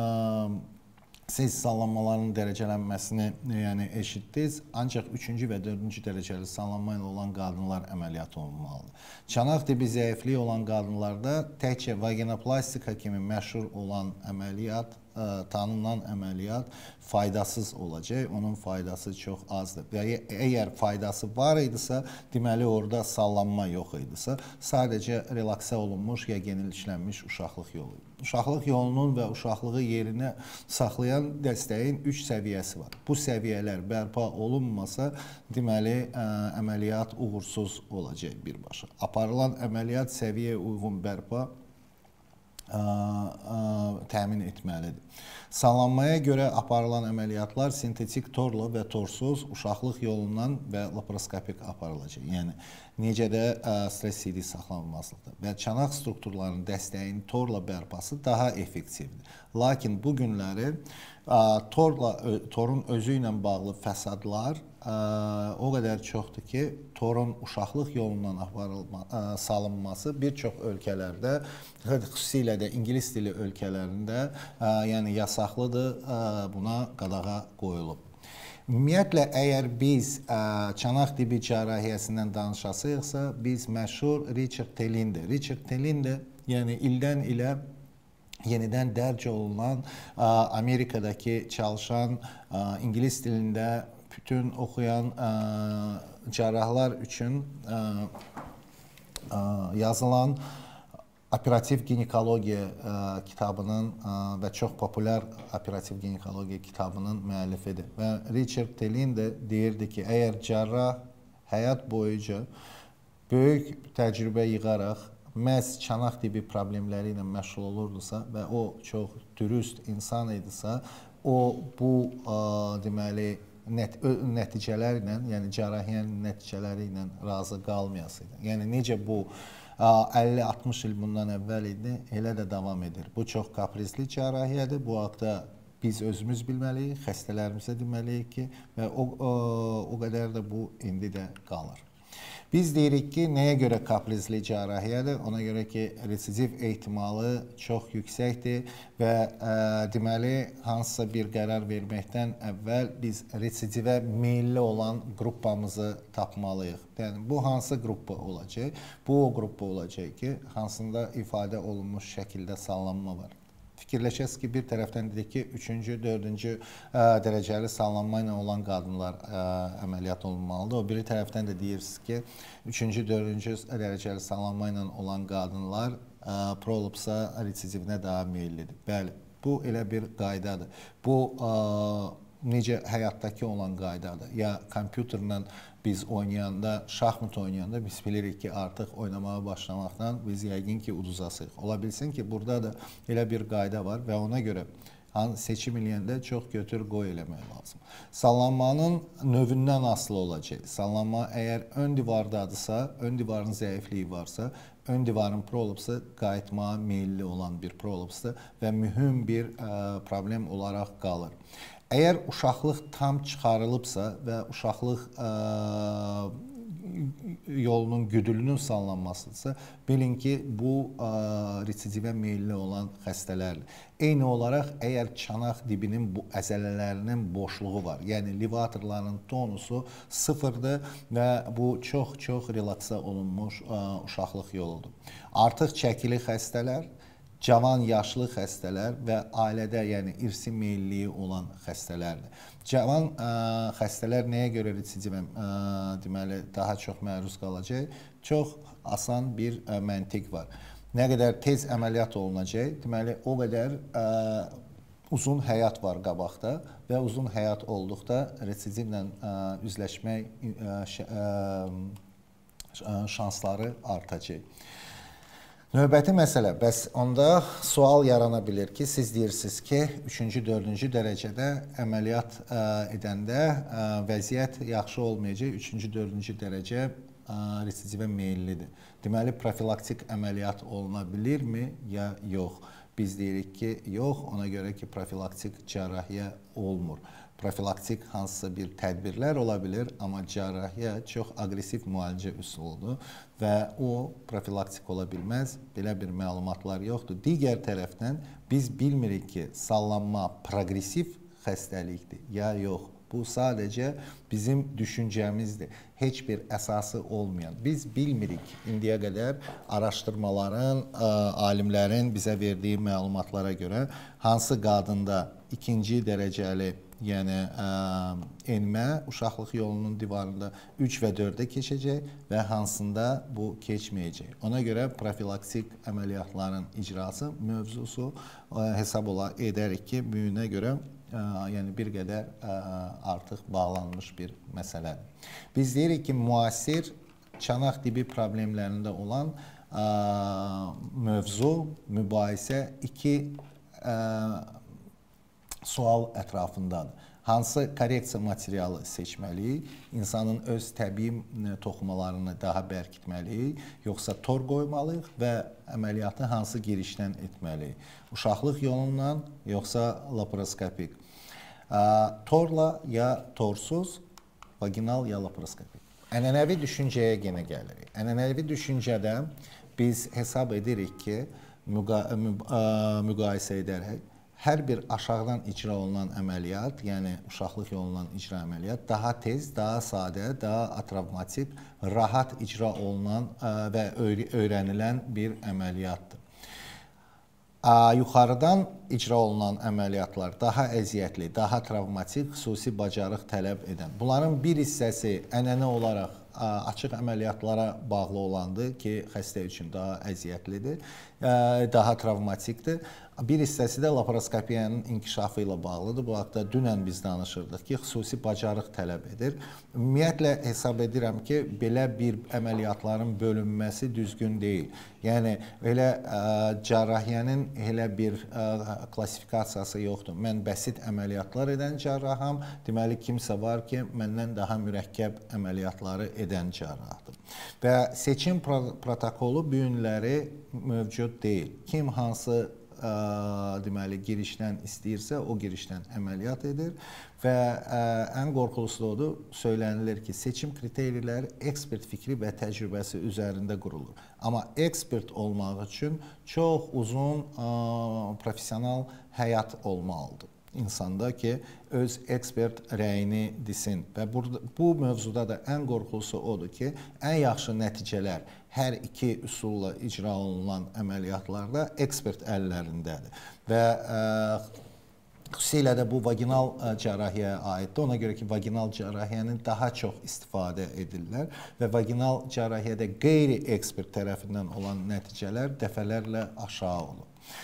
siz sallanmaların dərəcələnməsini eşitdiniz, ancaq 3-cü və 4-cü dərəcəli sallanma ilə olan qadınlar əməliyyat olunmalıdır. Çanaq tibi zəifliyi olan qadınlarda təkcə vaginoplastika kimi məşhur olan əməliyyat, tanınan əməliyyat faydasız olacaq, onun faydası çox azdır. Və əgər faydası var idisə, deməli orada sallanma yox idisə, sadəcə relaksə olunmuş ya genişlənmiş uşaqlıq yolu. Uşaqlıq yolunun və uşaqlığı yerinə saxlayan dəstəyin 3 səviyyəsi var. Bu səviyyələr bərpa olunmasa, deməli əməliyyat uğursuz olacaq birbaşa. Aparılan əməliyyat səviyyəyə uyğun bərpa təmin etməlidir. Sallanmaya görə aparılan əməliyyatlar sintetik torla və torsuz uşaqlıq yolundan və laparoskopik aparılacaq. Yəni, necə də stres CD saxlanılmazlıqdır. Və çanaq strukturlarının dəstəyinin torla bərpası daha effektivdir. Lakin bu günləri torun özü ilə bağlı fəsadlar o qədər çoxdur ki, torun uşaqlıq yolundan salınması bir çox ölkələrdə, xüsusilə də İngilis dili ölkələrində yasaqlıdır, buna qadağa qoyulub. Ümumiyyətlə, əgər biz çanaq tibi cərrahiyyəsindən danışasıqsa, biz məşhur Richard Tellin-də, yəni ildən ilə yenidən dərc olunan Amerikadakı çalışan İngilis dilində bütün oxuyan cərrahlar üçün yazılan operativ ginekologiya kitabının və çox populyar operativ ginekologiya kitabının müəllifidir. Və Richard Tellin də deyirdi ki, əgər cərrah həyat boyunca böyük təcrübə yığaraq məhz çanaq tibi problemləri ilə məşğul olurdusa və o çox dürüst insan idisə, o bu deməli nəticələrlə, yəni cərrahiyyənin nəticələri ilə razı qalmayasıydı. Yəni necə bu 50-60 il bundan əvvəl idi, elə də davam edir. Bu çox kaprizli cərrahiyyədir. Bu haqda biz özümüz bilməliyik, xəstələrimizə deməliyik ki, və o qədər də bu indi də qalır. Biz deyirik ki, nəyə görə kaprizli cərrahiyyədir? Ona görə ki, residiv ehtimalı çox yüksəkdir və deməli, hansısa bir qərar verməkdən əvvəl biz residivə meyilli olan qruppamızı tapmalıyıq. Yəni, bu hansı qruppa olacaq? Bu o qruppa olacaq ki, hansında ifadə olunmuş şəkildə sallanma var. Fikirləşəsiz ki, bir tərəfdən dedik ki, 3-cü, 4-cü dərəcəli sallanma ilə olan qadınlar əməliyyat olunmalıdır. O biri tərəfdən də deyirsiniz ki, 3-cü, 4-cü dərəcəli sallanma ilə olan qadınlar prolapsa residivinə daha meyillidir. Bəli, bu elə bir qaydadır. Bu necə həyatdakı olan qaydadır. Ya kompüterlə biz oynayanda, şahmat oynayanda biz bilirik ki, artıq oynamağa başlamaqdan biz yəqin ki, uduzasıyıq. Ola bilsin ki, burada da elə bir qayda var və ona görə seçim eləyəndə çox götür qoy eləmək lazım. Sallanmanın növündən asılı olacaq. Sallanma əgər ön divardadırsa, ön divarın zəifliyi varsa, ön divarın prolapsı qayıtmağa meyilli olan bir prolapsdır və mühüm bir problem olaraq qalır. Əgər uşaqlıq tam çıxarılıbsa və uşaqlıq yolunun güdülünün sallanmasıdırsa, bilin ki, bu residivə meyilli olan xəstələrdir. Eyni olaraq, əgər çanaq dibinin bu əzələlərinin boşluğu var, yəni livatorların tonusu sıfırdır və bu çox relaksa olunmuş uşaqlıq yoludur. Artıq çəkili xəstələr, cavan, yaşlı xəstələr və ailədə, yəni irsi meyilliyi olan xəstələrdir. Cavan xəstələr nəyə görə residivə deməli daha çox məruz qalacaq? Çox asan bir məntiq var. Nə qədər tez əməliyyat olunacaq, deməli o qədər uzun həyat var qabaqda və uzun həyat olduqda residivlə üzləşmək şansları artacaq. Növbəti məsələ, bəs onda sual yarana bilir ki, siz deyirsiniz ki, 3-cü, 4-cü dərəcədə əməliyyat edəndə vəziyyət yaxşı olmayacaq, 3-cü, 4-cü dərəcə residivə meyillidir. Deməli, profilaktik əməliyyat oluna bilirmi, ya yox? Biz deyirik ki, yox, ona görə ki, profilaktik cərrahiyyə olmur. Profilaktik hansısa bir tədbirlər ola bilir, amma cərrahiyyə çox aqressiv müalicə üsuludur və o profilaktik ola bilməz. Belə bir məlumatlar yoxdur. Digər tərəfdən biz bilmirik ki, sallanma progressiv xəstəlikdir ya yox. Bu sadəcə bizim düşüncəmizdir. Heç bir əsası olmayan. Biz bilmirik indiyə qədər araşdırmaların, alimlərin bizə verdiyi məlumatlara görə hansı qadında 2-ci dərəcəli, yəni enmə uşaqlıq yolunun divarında 3 və 4-də keçəcək və hansında bu keçməyəcək. Ona görə profilaktik əməliyyatların icrası mövzusu hesab edərik ki, mühünə görə yəni bir qədər artıq bağlanmış bir məsələdir. Biz deyirik ki, müasir çanaq tibi problemlərində olan mövzu, mübahisə iki sual ətrafındadır. Hansı korreksiya materialı seçməliyik? İnsanın öz təbii toxumalarını daha bərkitməliyik, yoxsa tor qoymalıyıq və əməliyyatı hansı girişdən etməliyik? Uşaqlıq yolundan, yoxsa laparoskopik? Torla ya torsuz, vaginal ya laparoskopik? Ənənəvi düşüncəyə yenə gəlirik. Ənənəvi düşüncədə biz hesab edirik ki, müqayisə edərək, hər bir aşağıdan icra olunan əməliyyat, yəni uşaqlıq yolundan icra əməliyyat daha tez, daha sadə, daha atravmatik, rahat icra olunan və öyrənilən bir əməliyyatdır. yuxarıdan icra olunan əməliyyatlar daha əziyyətli, daha travmatik, xüsusi bacarıq tələb edən. Bunların bir hissəsi ənənə olaraq açıq əməliyyatlara bağlı olandır ki, xəstə üçün daha əziyyətlidir, daha travmatikdir. Bir hissəsi də laparoskopiyanın inkişafı ilə bağlıdır. Bu haqda dünən biz danışırdıq ki, xüsusi bacarıq tələb edir. Ümumiyyətlə hesab edirəm ki, belə bir əməliyyatların bölünməsi düzgün deyil. Yəni, elə cərrahiyyənin elə bir klassifikasiyası yoxdur. Mən bəsit əməliyyatlar edən cərraham, deməli kimsə var ki, məndən daha mürəkkəb əməliyyatları edən cərrahdır. Və seçim protokolu bu günləri mövcud deyil. Kim hansı deməli girişdən istəyirsə, o girişdən əməliyyat edir və ən qorxulusu da odur, söylənilir ki, seçim kriteriyaları ekspert fikri və təcrübəsi üzərində qurulur. Amma ekspert olmaq üçün çox uzun professional həyat olmalıdır insanda ki, öz ekspert rəyini desin. Və bu mövzuda da ən qorxulusu odur ki, ən yaxşı nəticələr hər iki üsulla icra olunan əməliyyatlarda ekspert əllərindədir. Və xüsusilə də bu vaginal cərrahiyyəyə aiddir. Ona görə ki, vaginal cərrahiyyənin daha çox istifadə edirlər və vaginal cərrahiyyədə qeyri-ekspert tərəfindən olan nəticələr dəfələrlə aşağı olur.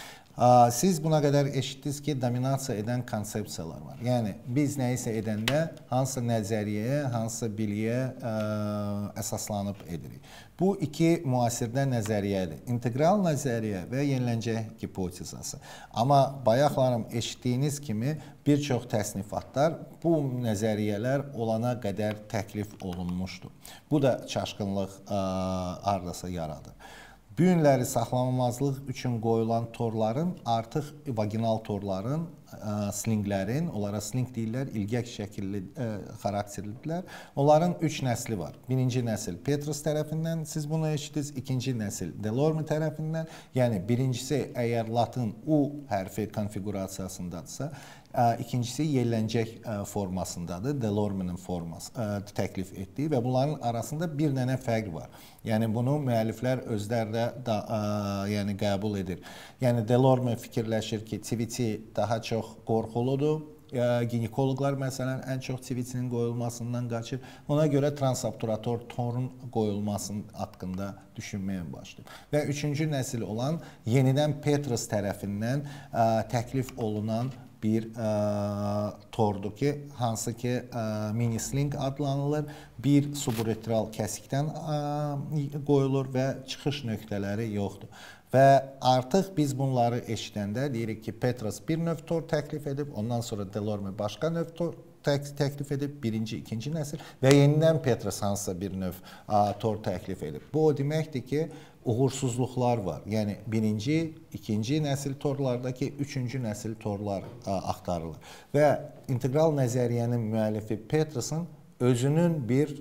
Siz buna qədər eşitdiniz ki, dominasiya edən konsepsiyalar var. Yəni, biz nəyisə edəndə hansı nəzəriyyəyə, hansı biliyə əsaslanıb edirik. Bu iki müasirdə nəzəriyyədir. İntegral nəzəriyyə və yenilənəcək hipotezası. Amma bayaqlarım eşitdiyiniz kimi bir çox təsnifatlar bu nəzəriyyələr olana qədər təklif olunmuşdur. Bu da çaşqınlıq hardasa yaradır. Bu günləri saxlanmazlıq üçün qoyulan torların artıq vaginal torların, slinglərin, onlara sling deyirlər, ilgək şəkilli xarakterlidirlər. Onların 3 nəsli var. Birinci nəsil Petrus tərəfindən, siz bunu eşitdiniz. İkinci nəsil Delorme tərəfindən, yəni birincisi əgər latın U hərfi konfigurasiyasındadırsa, ikincisi yellənəcək formasındadır, Delorme'nin forması təklif etdiyi və bunların arasında bir dənə fərq var. Yəni bunu müəlliflər özləri də yəni qəbul edir. Yəni Delorme fikirləşir ki, CVT daha çox qorxuludur. Ginekoloqlar məsələn ən çox CVT-nin qoyulmasından qaçır. Ona görə transobturator torun qoyulmasının haqqında düşünməyə başlayır. Və üçüncü nəsil olan yenidən Petrus tərəfindən təklif olunan bir tordur ki, hansı ki mini sling adlanılır, bir suburetral kəsikdən qoyulur və çıxış nöqtələri yoxdur. Və artıq biz bunları eşidəndə deyirik ki, Petrus bir növ tor təklif edib, ondan sonra Delorme başqa növ tor təklif edib, birinci, ikinci nəsil və yenidən Petrus hansısa bir növ tor təklif edib. Bu o deməkdir ki, uğursuzluqlar var. Yəni birinci, ikinci nəsil torlardakı üçüncü nəsil torlar axtarılır. Və integral nəzəriyyənin müəllifi Petrusun özünün bir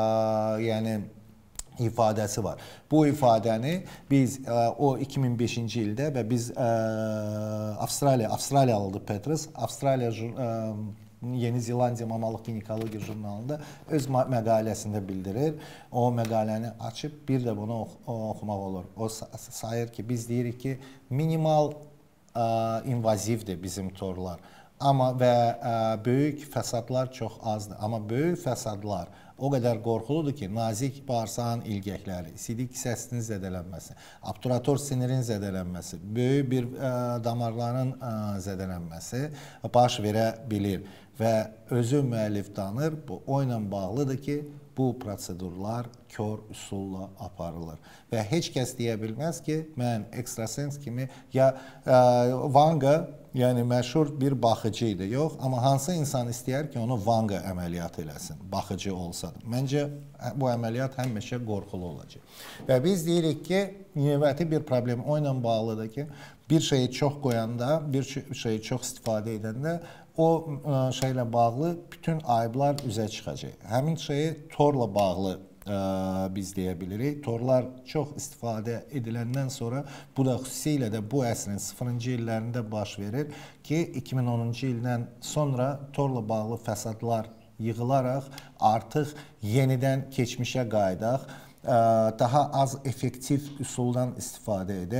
yəni ifadəsi var. Bu ifadəni biz o 2005-ci ildə və biz Avstraliyalıdır Petrus, Avstraliya Yeni Zelandiya Mamalıq Ginekologiya jurnalında öz məqaləsində bildirir. O məqaləni açıb bir də bunu oxumaq olur. O sayır ki, biz deyirik ki, minimal invazivdir bizim torlar. Amma və böyük fəsadlar çox azdır. Amma böyük fəsadlar o qədər qorxuludur ki, nazik bağırsağın ilgəkləri, sidik hissəsinin zədələnməsi, obturator sinirin zədələnməsi, böyük bir damarların zədələnməsi baş verə bilir. Və özü müəllif danır, bu o ilə bağlıdır ki, bu prosedurlar kör üsulla aparılır. Və heç kəs deyə bilməz ki, mən ekstrasens kimi, ya Vanga, yəni məşhur bir baxıcı idi, yox, amma hansı insan istəyər ki, onu Vanga əməliyyat eləsin, baxıcı olsa da. Məncə, bu əməliyyat həmişə qorxulu olacaq. Və biz deyirik ki, növbəti bir problem o ilə bağlıdır ki, bir şeyi çox qoyanda, bir şeyi çox istifadə edəndə, o şeylə bağlı bütün ayıblar üzə çıxacaq. Həmin şeyi torla bağlı biz deyə bilirik. Torlar çox istifadə ediləndən sonra, bu da xüsusilə də bu əsrin 0-cı illərində baş verir ki, 2010-cu ildən sonra torla bağlı fəsadlar yığılaraq artıq yenidən keçmişə qayıdaq, daha az effektiv üsuldan istifadə edək.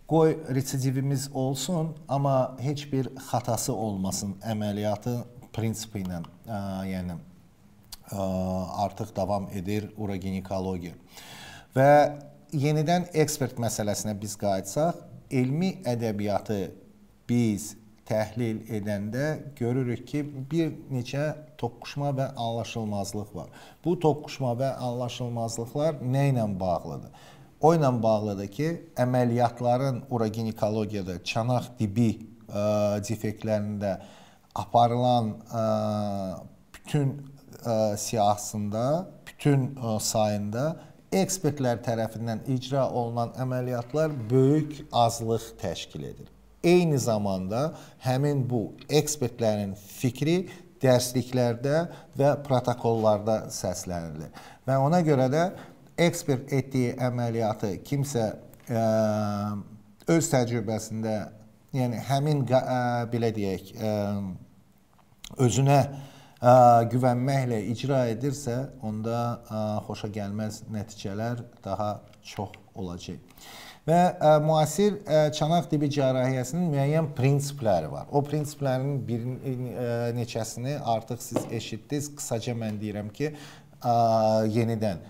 qoy residivimiz olsun, amma heç bir xatası olmasın əməliyyatı prinsipi ilə, yəni artıq davam edir uroginekologiya. Və yenidən ekspert məsələsinə biz qayıtsaq, elmi ədəbiyyatı biz təhlil edəndə görürük ki, bir neçə toqquşma və anlaşılmazlıq var. Bu toqquşma və anlaşılmazlıqlar nə ilə bağlıdır? O ilə bağlıdır ki, əməliyyatların uroginekologiyada çanaq dibi defektlərində aparılan bütün siyahısında, bütün sayında ekspertlər tərəfindən icra olunan əməliyyatlar böyük azlıq təşkil edir. Eyni zamanda həmin bu ekspertlərin fikri dərsliklərdə və protokollarda səslənilir. Və ona görə də ekspert etdiyi əməliyyatı kimsə öz təcrübəsində, yəni həmin belə deyək, özünə güvənməklə icra edirsə, onda xoşa gəlməz nəticələr daha çox olacaq. Və müasir çanaq dibi cərrahiyyəsinin müəyyən prinsipləri var. O prinsiplərin bir neçəsini artıq siz eşitdiniz. Qısaca mən deyirəm ki, yenidən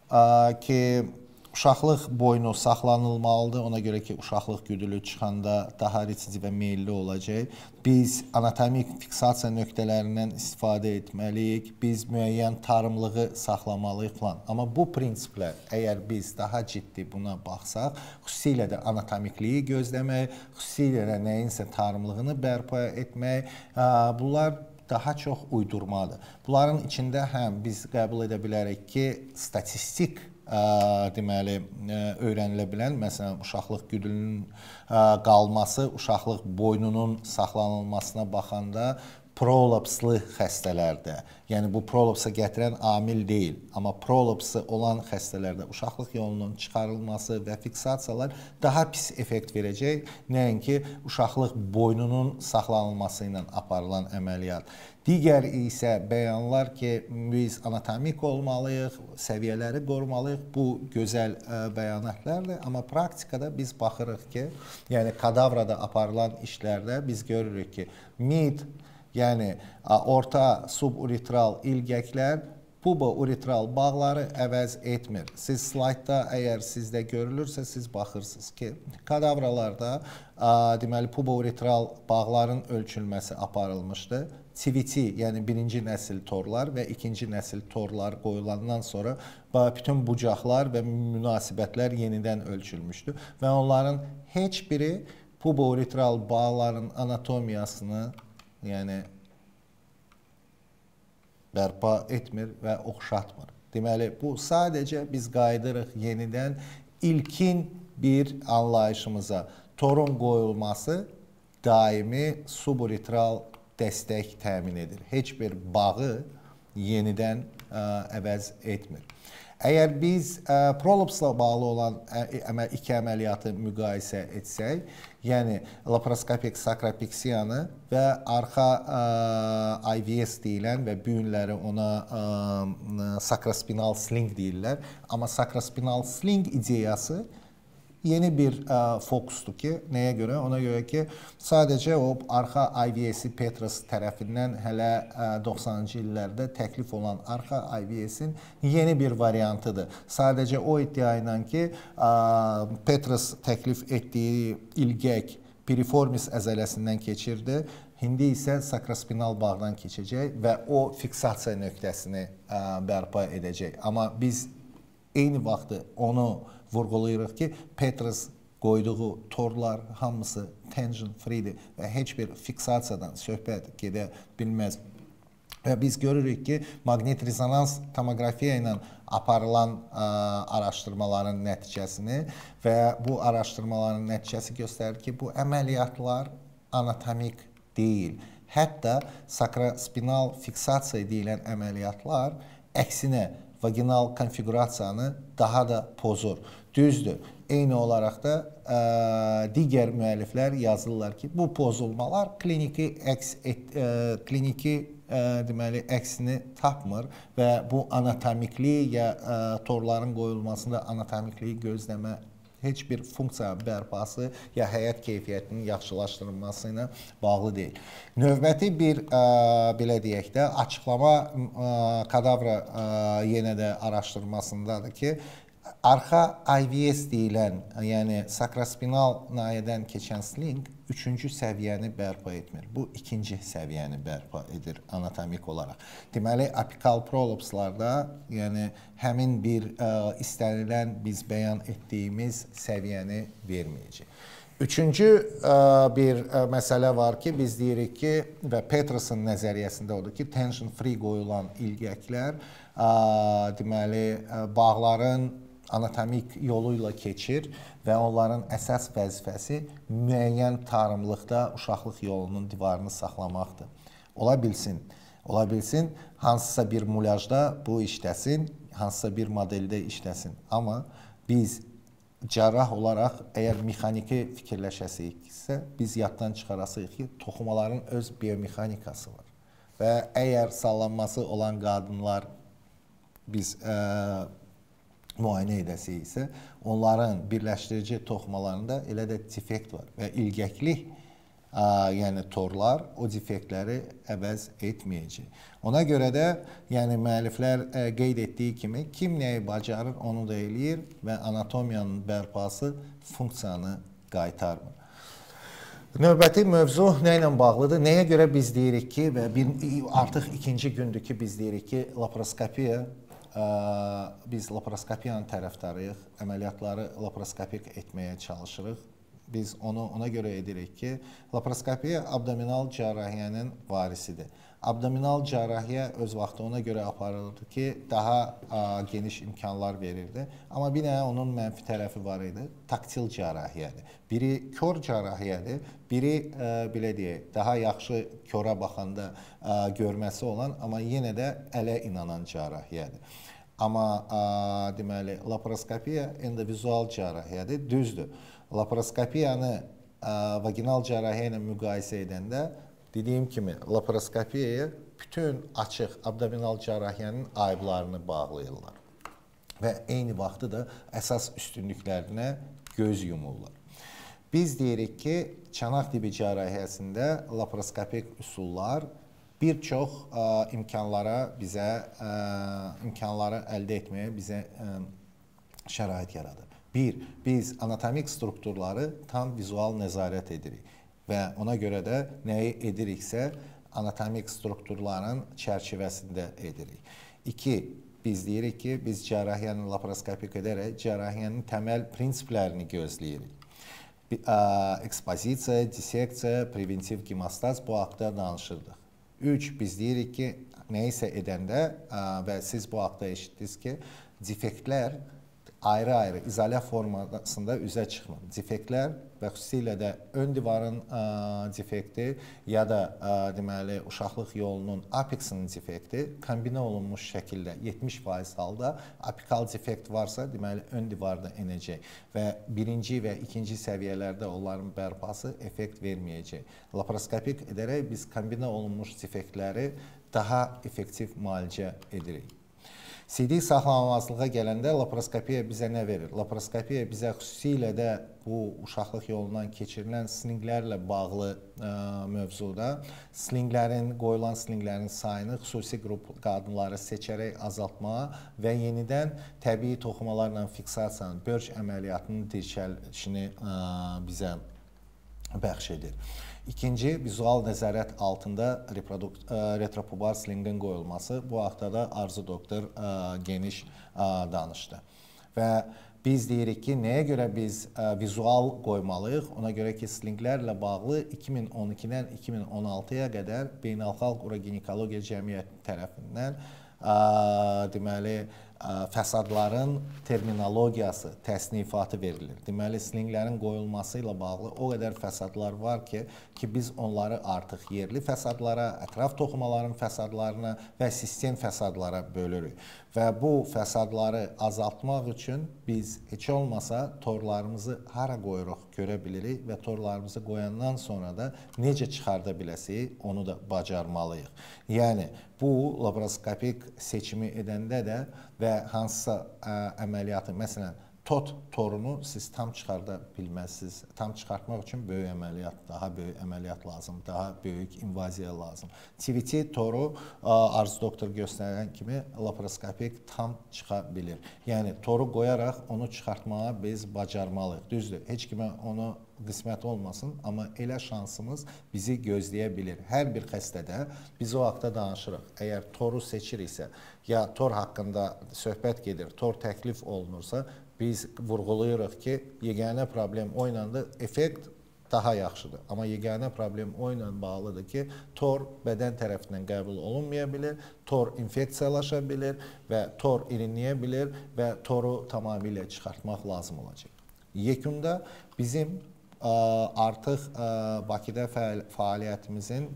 ki, uşaqlıq boynu saxlanılmalıdır. Ona görə ki, uşaqlıq güdülü çıxanda daha residivə meyilli olacaq. Biz anatomik fiksasiya nöqtələrindən istifadə etməliyik. Biz müəyyən tarımlığı saxlamalıyıq falan. Amma bu prinsiplər, əgər biz daha ciddi buna baxsaq, xüsusilə də anatomikliyi gözləmək, xüsusilə də nəyinsə tarımlığını bərpa etmək, bunlar daha çox uydurmadır. Bunların içində həm biz qəbul edə bilərik ki, statistik deməli, öyrənilə bilən, məsələn, uşaqlıq güdülünün qalması, uşaqlıq boynunun saxlanılmasına baxanda prolapslı xəstələrdə, yəni bu prolapsa gətirən amil deyil, amma prolapsı olan xəstələrdə uşaqlıq yolunun çıxarılması və fiksasiyalar daha pis effekt verəcək, nəinki uşaqlıq boynunun saxlanılması ilə aparılan əməliyyat. Digər isə bəyanlar ki, biz anatomik olmalıyıq, səviyyələri qorumalıyıq, bu gözəl bəyanatlardır, amma praktikada biz baxırıq ki, yəni kadavrada aparılan işlərdə biz görürük ki, mid, yəni orta suburetral ilgəklər pubo-uretral bağları əvəz etmir. Siz slaydda əgər sizdə görülürsə, siz baxırsınız ki, kadavralarda deməli pubo-uretral bağların ölçülməsi aparılmışdı. CVT, yəni birinci nəsil torlar və ikinci nəsil torlar qoyulandan sonra bütün bucaqlar və münasibətlər yenidən ölçülmüşdü və onların heç biri pubo-uretral bağların anatomiyasını, yəni bərpa etmir və oxşatmır. Deməli, bu sadəcə biz qayıdırıq yenidən ilkin bir anlayışımıza. Torun qoyulması daimi suburetral dəstək təmin edir. Heç bir bağı yenidən əvəz etmir. Əgər biz prolapsla bağlı olan iki əməliyyatı müqayisə etsək, yəni laparoskopik sakropeksiyanı və arxa IVS deyilən və bu günləri ona sakrospinal sling deyirlər. Amma sakrospinal sling ideyası yeni bir fokusdur ki, nəyə görə? Ona görə ki, sadəcə o arxa IVS-i Petras tərəfindən hələ 90-cı illərdə təklif olan arxa IVS-in yeni bir variantıdır. Sadəcə o iddia ilə ki, Petras təklif etdiyi ilgək piriformis əzələsindən keçirdi. İndi isə sakrospinal bağdan keçəcək və o fiksasiya nöqtəsini bərpa edəcək. Amma biz eyni vaxtı onu vurğulayırıq ki, Petras qoyduğu torlar hamısı tension free-dir və heç bir fiksasiyadan söhbət gedə bilməz. Və biz görürük ki, maqnit rezonans tomoqrafiya ilə aparılan araşdırmaların nəticəsini və bu araşdırmaların nəticəsi göstərir ki, bu əməliyyatlar anatomik deyil. Hətta sakrospinal fiksasiya deyilən əməliyyatlar əksinə vaginal konfigurasiyanı daha da pozur. Düzdür, eyni olaraq da digər müəlliflər yazırlar ki, bu pozulmalar kliniki deməli əksini tapmır və bu anatomikliyi ya torların qoyulmasında anatomikliyi gözləmə heç bir funksiya bərpası ya həyat keyfiyyətinin yaxşılaşdırılması ilə bağlı deyil. Növbəti bir belə deyək də açıqlama kadavra yenə də araşdırmasındadır ki, arxa IVS deyilən, yəni sakrospinal nahiyədən keçən sling 3-cü səviyyəni bərpa etmir. Bu 2-ci səviyyəni bərpa edir anatomik olaraq. Deməli, apikal prolapslarda, yəni həmin bir istənilən biz bəyan etdiyimiz səviyyəni verməyəcək. Üçüncü bir məsələ var ki, biz deyirik ki, və Peterson nəzəriyyəsində odur ki, tension free qoyulan ilgəklər deməli, bağların anatomik yolu ilə keçir və onların əsas vəzifəsi müəyyən tarımlıqda uşaqlıq yolunun divarını saxlamaqdır. Ola bilsin, hansısa bir mulyajda bu işləsin, hansısa bir modeldə işləsin. Amma biz cərrah olaraq əgər mexaniki fikirləşəsiksə, biz yaddan çıxarasıyıq ki, toxumaların öz biomexanikası var. Və əgər sallanması olan qadınlar biz müayinə edəsi isə, onların birləşdirici toxumalarında elə də defekt var və ilgəkli, yəni torlar o defektləri əvəz etməyəcək. Ona görə də, yəni müəlliflər qeyd etdiyi kimi, kim nəyi bacarır, onu da eləyir və anatomiyanın bərpası funksiyanı qaytarmır. Növbəti mövzu nə ilə bağlıdır? Nəyə görə biz deyirik ki, və artıq ikinci gündür ki, biz deyirik ki, laparoskopiya, biz laparoskopiyanın tərəfdarıyıq, əməliyyatları laparoskopik etməyə çalışırıq. Biz onu ona görə edirik ki, laparoskopiya abdominal cərrahiyyənin varisidir. Abdominal cərrahiyyə öz vaxtı ona görə aparılırdı ki, daha geniş imkanlar verirdi. Amma bir dənə onun mənfi tərəfi var idi, taktil cərrahiyyədir. Biri kör cərrahiyyədir, biri belə deyək, daha yaxşı köra baxanda görməsi olan, amma yenə də ələ inanan cərrahiyyədir. Amma deməli, laparoskopiya endovizual cərrahiyyədir, düzdür. Laparoskopiyanı vaginal cərrahiyyə ilə müqayisə edəndə, dediyim kimi, laparoskopiyaya bütün açıq abdominal cərrahiyyənin ayıblarını bağlayırlar və eyni vaxtı da əsas üstünlüklərinə göz yumurlar. Biz deyirik ki, çanaq tibi cərrahiyyəsində laparoskopik üsullar bir çox imkanları əldə etməyə bizə şərait yaradır. Bir, biz anatomik strukturları tam vizual nəzarət edirik və ona görə də nəyi ediriksə, anatomik strukturların çərçivəsində edirik. İki, biz deyirik ki, biz cərrahiyyəni laparoskopik edərək cərrahiyyənin təməl prinsiplərini gözləyirik. Ekspozisiya, disseksiya, preventiv gimnastaz bu haqda danışırdıq. Üç, biz deyirik ki, nəyisə edəndə və siz bu haqda eşitdiniz ki, defektlər ayrı-ayrı, izolya formasında üzə çıxmır. Defektlər və xüsusilə də ön divarın defekti ya da deməli, uşaqlıq yolunun apexinin defekti kombinə olunmuş şəkildə 70% halda apikal defekt varsa, deməli, ön divarda enəcək və birinci və ikinci səviyyələrdə onların bərpası effekt verməyəcək. Laparoskopik edərək biz kombinə olunmuş defektləri daha effektiv müalicə edirik. CD saxlanmazlığa gələndə laparoskopiya bizə nə verir? Laparoskopiya bizə xüsusilə də bu uşaqlıq yolundan keçirilən slinglərlə bağlı mövzuda qoyulan slinglərin sayını xüsusi qrup qadınları seçərək azaltmağa və yenidən təbii toxumalarla fiksasiyanın, börc əməliyyatının dirçəlişini bizə bəxş edir. İkinci, vizual nəzarət altında retropubar slingin qoyulması. Bu haqda da Arzu doktor geniş danışdı. Və biz deyirik ki, nəyə görə biz vizual qoymalıyıq? Ona görə ki, slinglərlə bağlı 2012-dən 2016-ya qədər Beynəlxalq Uroginekologiya Cəmiyyəti tərəfindən deməli, fəsadların terminologiyası, təsnifatı verilir. Deməli, slinglərin qoyulması ilə bağlı o qədər fəsadlar var ki, biz onları artıq yerli fəsadlara, ətraf toxumaların fəsadlarına və sistem fəsadlara bölürük. Və bu fəsadları azaltmaq üçün biz heç olmasa torlarımızı hara qoyuruq görə bilirik və torlarımızı qoyandan sonra da necə çıxarda biləsirik, onu da bacarmalıyıq. Yəni, bu laparoskopik seçimi edəndə də və hansısa əməliyyatı, məsələn, TOT torunu siz tam çıxarda bilməzsiniz. Tam çıxartmaq üçün böyük əməliyyat, daha böyük əməliyyat lazım, daha böyük invaziya lazım. TVT toru Arzu doktor göstərən kimi laparoskopik tam çıxa bilir. Yəni toru qoyaraq onu çıxartmağa biz bacarmalıyıq. Düzdür, heç kimə onu qismət olmasın, amma elə şansımız bizi gözləyə bilir. Hər bir xəstədə biz o haqda danışırıq. Əgər toru seçiriksə, ya tor haqqında söhbət gedir, tor təklif olunursa, biz vurğulayırıq ki, yeganə problem o ilə effekt daha yaxşıdır. Amma yeganə problem o ilə bağlıdır ki, tor bədən tərəfindən qəbul olunmaya bilir, tor infeksiyalaşa bilir və tor irinləyə bilir və toru tamamilə çıxartmaq lazım olacaq. Yekunda bizim artıq Bakıda fəaliyyətimizin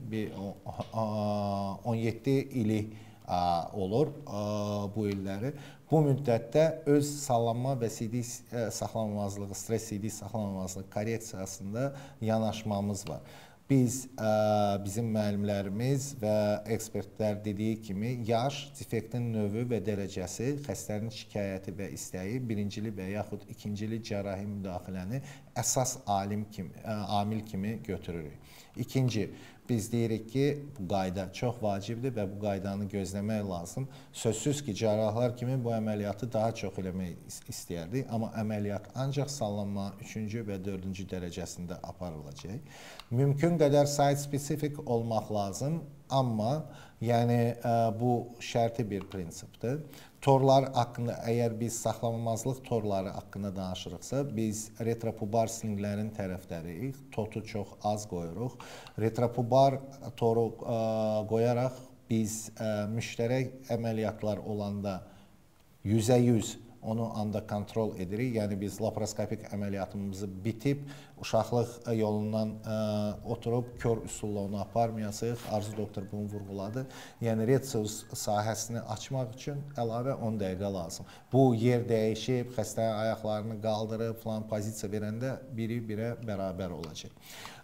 17 ili olur bu illəri. Bu müddətdə öz sallanma və sidik saxlanmamazlığı, stres sidik saxlanmamazlığı korreksiyasında yanaşmamız var. Biz, bizim müəllimlərimiz və ekspertlər dediyi kimi, yaş, defektin növü və dərəcəsi, xəstənin şikayəti və istəyi birincili və yaxud ikincili cərrahi müdaxiləni əsas amil kimi götürürük. İkinci, biz deyirik ki, bu qayda çox vacibdir və bu qaydanı gözləmək lazım. Sözsüz ki, cərrahlar kimi bu əməliyyatı daha çox eləmək istəyərdik, amma əməliyyat ancaq sallanma 3-cü və 4-cü dərəcəsində aparılacaq. Mümkün qədər site-spesifik olmaq lazım, amma yəni bu şərti bir prinsipdir. Torlar haqqında, əgər biz saxlanmamazlıq torları haqqında danışırıqsa, biz retropubar slinglərin tərəfdəriyik, totu çox az qoyuruq. Retropubar toru qoyaraq biz müştərək əməliyyatlar olanda 100% onu anda kontrol edirik. Yəni biz laparoskopik əməliyyatımızı bitib, uşaqlıq yolundan oturub kör üsulla onu aparmayasıq. Arzu doktor bunu vurğuladı. Yəni retsius sahəsini açmaq üçün əlavə 10 dəqiqə lazım. Bu yer dəyişib, xəstənin ayaqlarını qaldırıb, falan pozisiya verəndə biri birə bərabər olacaq.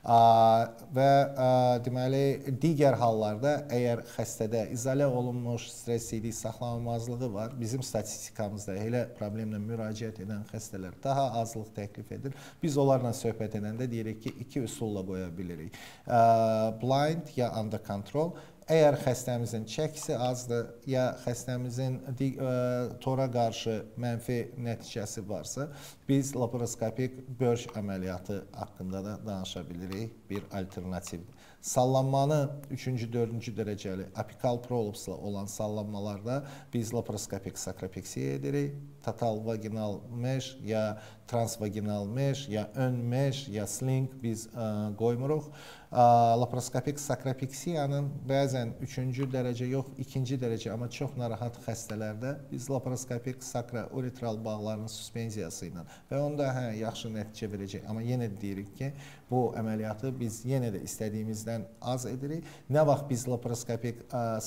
Və deməli, digər hallarda əgər xəstədə izolə olunmuş stres sidik saxlanmamazlığı var, bizim statistikamızda elə problemlə müraciət edən xəstələr daha azlıq təklif edir. Biz onlarla söhbət edəndə deyirik ki, 2 üsulla qoya bilirik. Blind ya under control. Əgər xəstəmizin çəkisi azdır, ya xəstəmizin tora qarşı mənfi nəticəsi varsa, biz laparoskopik börc əməliyyatı haqqında da danışa bilirik, bir alternativdir. Sallanmanı 3-cü, 4-cü dərəcəli apikal prolapsla olan sallanmalarda biz laparoskopik sakropeksiya edirik. Total vaginal mesh, ya transvaginal mesh, ya ön mesh, ya sling biz qoymuruq. Laparoskopik sakropeksiyanın bəzən 3-cü dərəcə yox, 2-ci dərəcə, amma çox narahat xəstələrdə biz laparoskopik sakrouretral bağlarının suspensiyası ilə və onda yaxşı nəticə verəcək. Amma yenə deyirik ki, bu əməliyyatı biz yenə də istədiyimizdən az edirik. Nə vaxt biz laparoskopik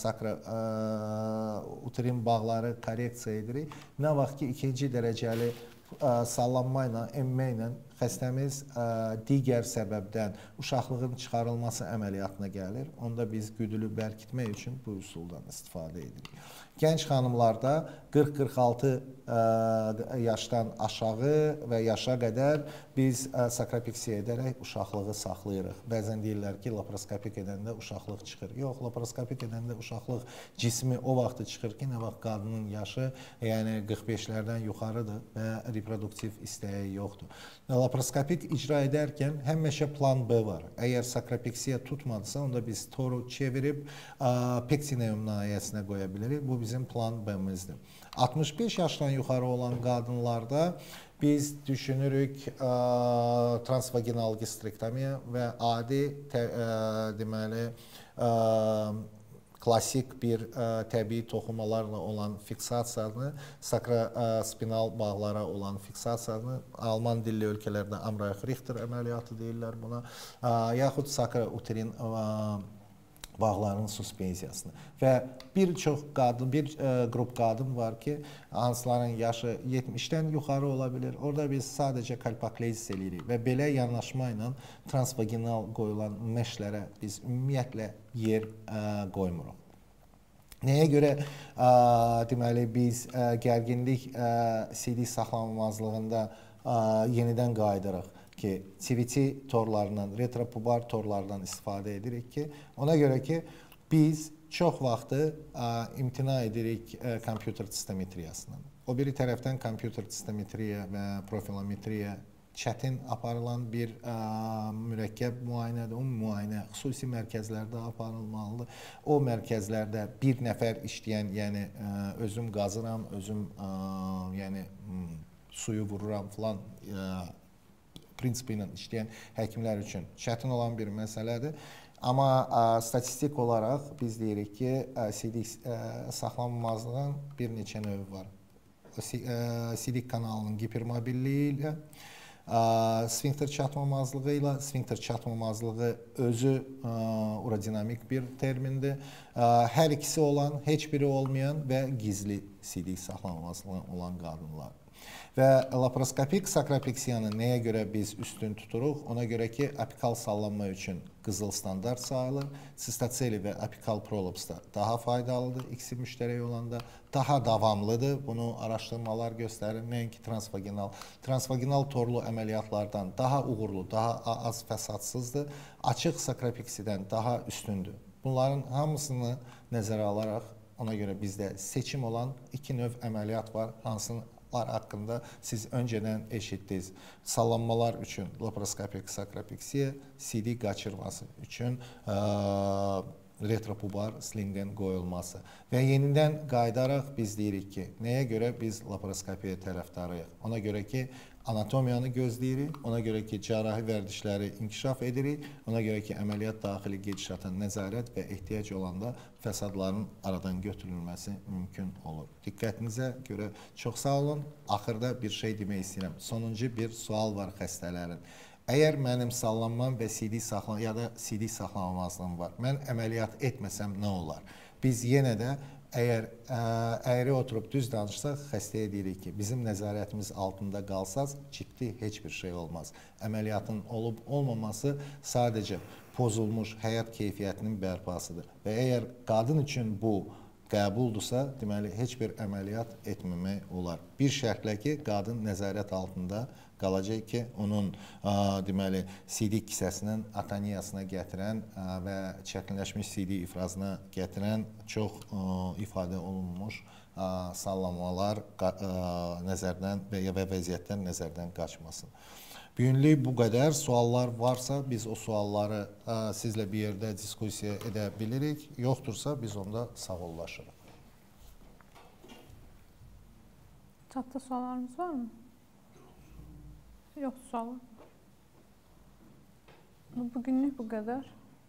sakrouterin bağları korreksiya edirik, nə vaxt ki, 2-ci dərəcəli sallanma ilə, emmə ilə xəstəmiz digər səbəbdən uşaqlığın çıxarılması əməliyyatına gəlir. Onda biz güdülü bərkitmək üçün bu üsuldan istifadə edirik. Gənc xanımlarda 40-46 yaşdan aşağı və yaşa qədər biz sakropeksiya edərək uşaqlığı saxlayırıq. Bəzən deyirlər ki, laparoskopik edəndə uşaqlıq çıxır. Yox, laparoskopik edəndə uşaqlıq cismi o vaxt çıxır ki, nə vaxt qadının yaşı 45-lərdən yuxarıdır və reproduktiv istəyi yoxdur. Laparoskopik icra edərkən həmişə plan B var. Əgər sakropeksiya tutmadısa, onda biz toru çevirib pektineum nahiyəsinə qoya bilirik. Bu bizim plan B-mizdir. 65 yaşdan yuxarı olan qadınlarda biz düşünürük transvaginal gastrektomiya və adi deməli klassik bir təbii toxumalarla olan fiksasiyanı, sakrospinal bağlara olan fiksasiyanı, Alman dilli ölkələrdə Amreich-Richter əməliyyatı deyirlər buna, yaxud sakrouterin bağların suspensiyasını. Və bir qrup qadın var ki, hansıların yaşı 70-dən yuxarı ola bilir. Orada biz sadəcə kalpaklezis eləyirik və belə yanaşma ilə transvaginal qoyulan meşlərə biz ümumiyyətlə yer qoymuruq. Nəyə görə deməli biz gərginlik sidik saxlanılmazlığında yenidən qayıdırıq ki, CVT torlarından, retropubar torlardan istifadə edirik ki, ona görə ki, biz çox vaxtı imtina edirik kompüter sistometriyasından. O biri tərəfdən kompüter sistometriya və profilometriya çətin aparılan bir mürəkkəb müayinədir. O müayinə xüsusi mərkəzlərdə aparılmalıdır. O mərkəzlərdə bir nəfər işləyən, yəni özüm qazıram, özüm yəni suyu vururam filan prinsipi ilə işləyən həkimlər üçün çətin olan bir məsələdir. Amma statistik olaraq biz deyirik ki, sidik saxlanmazlığın bir neçə növü var. Sidik kanalının hipermobilliyi ilə, sfinkter çatmamazlığı ilə, sfinkter çatmamazlığı özü urodinamik bir termindir. Hər ikisi olan, heç biri olmayan və gizli sidik saxlanmazlığı olan qadınlar. Və laparoskopik sakropeksiyanı nəyə görə biz üstün tuturuq? Ona görə ki, apikal sallanma üçün qızıl standart sayılır. Sistotseli və apikal prolapsda daha faydalıdır, ikisi müştərək olanda. Daha davamlıdır, bunu araşdırmalar göstərir. Nəinki transvaginal. Transvaginal torlu əməliyyatlardan daha uğurlu, daha az fəsadsızdır. Açıq sakropeksiyadan daha üstündür. Bunların hamısını nəzərə alaraq, ona görə bizdə seçim olan iki növ əməliyyat var, hansının haqqında siz öncədən eşitdiniz. Sallanmalar üçün laparoskopik sakropeksiya, sidik qaçırması üçün retropubar slingin qoyulması. Və yenidən qayıdaraq biz deyirik ki, nəyə görə biz laparoskopiya tərəfdarıyıq? Ona görə ki, anatomiyanı gözləyirik, ona görə ki, cərrahi vərdişləri inkişaf edirik, ona görə ki, əməliyyat daxili gedişata nəzarət və ehtiyac olanda fəsadların aradan götürülməsi mümkün olur. Diqqətinizə görə çox sağ olun. Axırda bir şey demək istəyirəm. Sonuncu bir sual var xəstələrin. Əgər mənim sallanmam və ya da sidik saxlanmazlığım var, mən əməliyyat etməsəm nə olar? Biz yenə də əgər əyri oturub düz danışsaq, xəstəyə deyirik ki, bizim nəzarətimiz altında qalsaz, ciddi heç bir şey olmaz. Əməliyyatın olub-olmaması sadəcə pozulmuş həyat keyfiyyətinin bərpasıdır. Və əgər qadın üçün bu qəbuldursa, deməli, heç bir əməliyyat etməmək olar. Bir şərtlə ki, qadın nəzarət altında qalacaq ki, onun deməli, sidik kisəsinin atoniyasına gətirən və çətinləşmiş sidik ifrazına gətirən çox ifadə olunmuş sallanmalar nəzərdən və vəziyyətdən nəzərdən qaçmasın. Bugünlük bu qədər. Suallar varsa, biz o sualları sizlə bir yerdə diskusiya edə bilirik. Yoxdursa, biz onda sağollaşırıq. Çatda suallarımız var mı? Yoxdur suallar. Bugünlük bu qədər.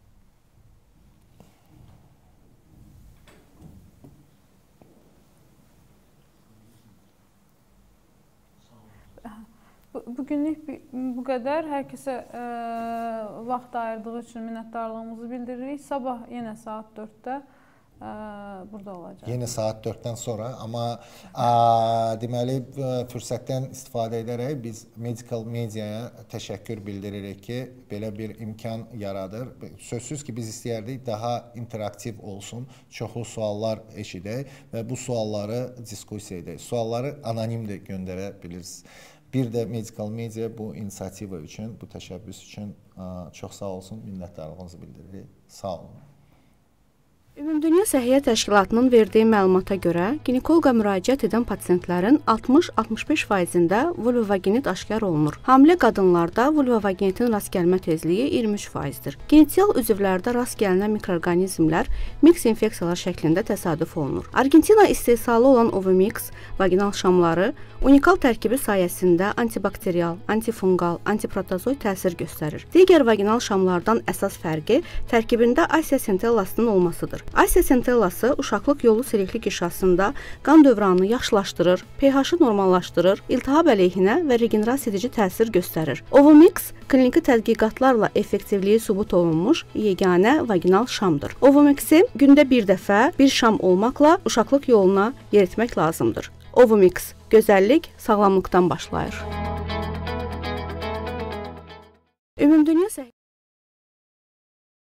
Bugünlük bu qədər. Hər kəsə vaxt ayırdığı üçün minnətdarlığımızı bildiririk. Sabah yenə saat 4-də burada olacaq. Yenə saat 4-dən sonra, amma deməli, fürsətdən istifadə edərək biz Medical Mediaya təşəkkür bildiririk ki, belə bir imkan yaradır. Sözsüz ki, biz istəyərdik daha interaktiv olsun, çoxlu suallar eşidək və bu sualları diskusiya edək. Sualları anonim də göndərə bilirsiniz. Bir də Medical Media bu inisiativa üçün, bu təşəbbüs üçün çox sağ olsun, minnətdarlığımızı bildiririk. Sağ olun. Ümumdünya Səhiyyə Təşkilatının verdiyi məlumata görə, ginekoloqa müraciət edən pasiyentlərin 60-65%-də vulvovaginit aşkar olunur. Hamilə qadınlarda vulvovaginitin rast gəlmə tezliyi 23%-dir. Genetial üzvlərdə rast gəlinən mikroorqanizmlər mix infeksiyalar şəklində təsadüf olunur. Argentina istehsalı olan Ovumix vaginal şamları unikal tərkibi sayəsində antibakterial, antifungal, antiprotozoid təsir göstərir. Digər vaginal şamlardan əsas fərqi tərkibində Asiya centellasının olmasıdır. Asiya centellası uşaqlıq yolu siriklik inşasında qan dövranını yaxşılaşdırır, pH-ı normallaşdırır, iltihab əleyhinə və regenerasiya edici təsir göstərir. Ovumix kliniki tədqiqatlarla effektivliyi sübut olunmuş yeganə vaginal şamdır. Ovumixi gündə bir dəfə bir şam olmaqla uşaqlıq yoluna yeritmək lazımdır. Ovumix gözəllik sağlamlıqdan başlayır. Ümumdünya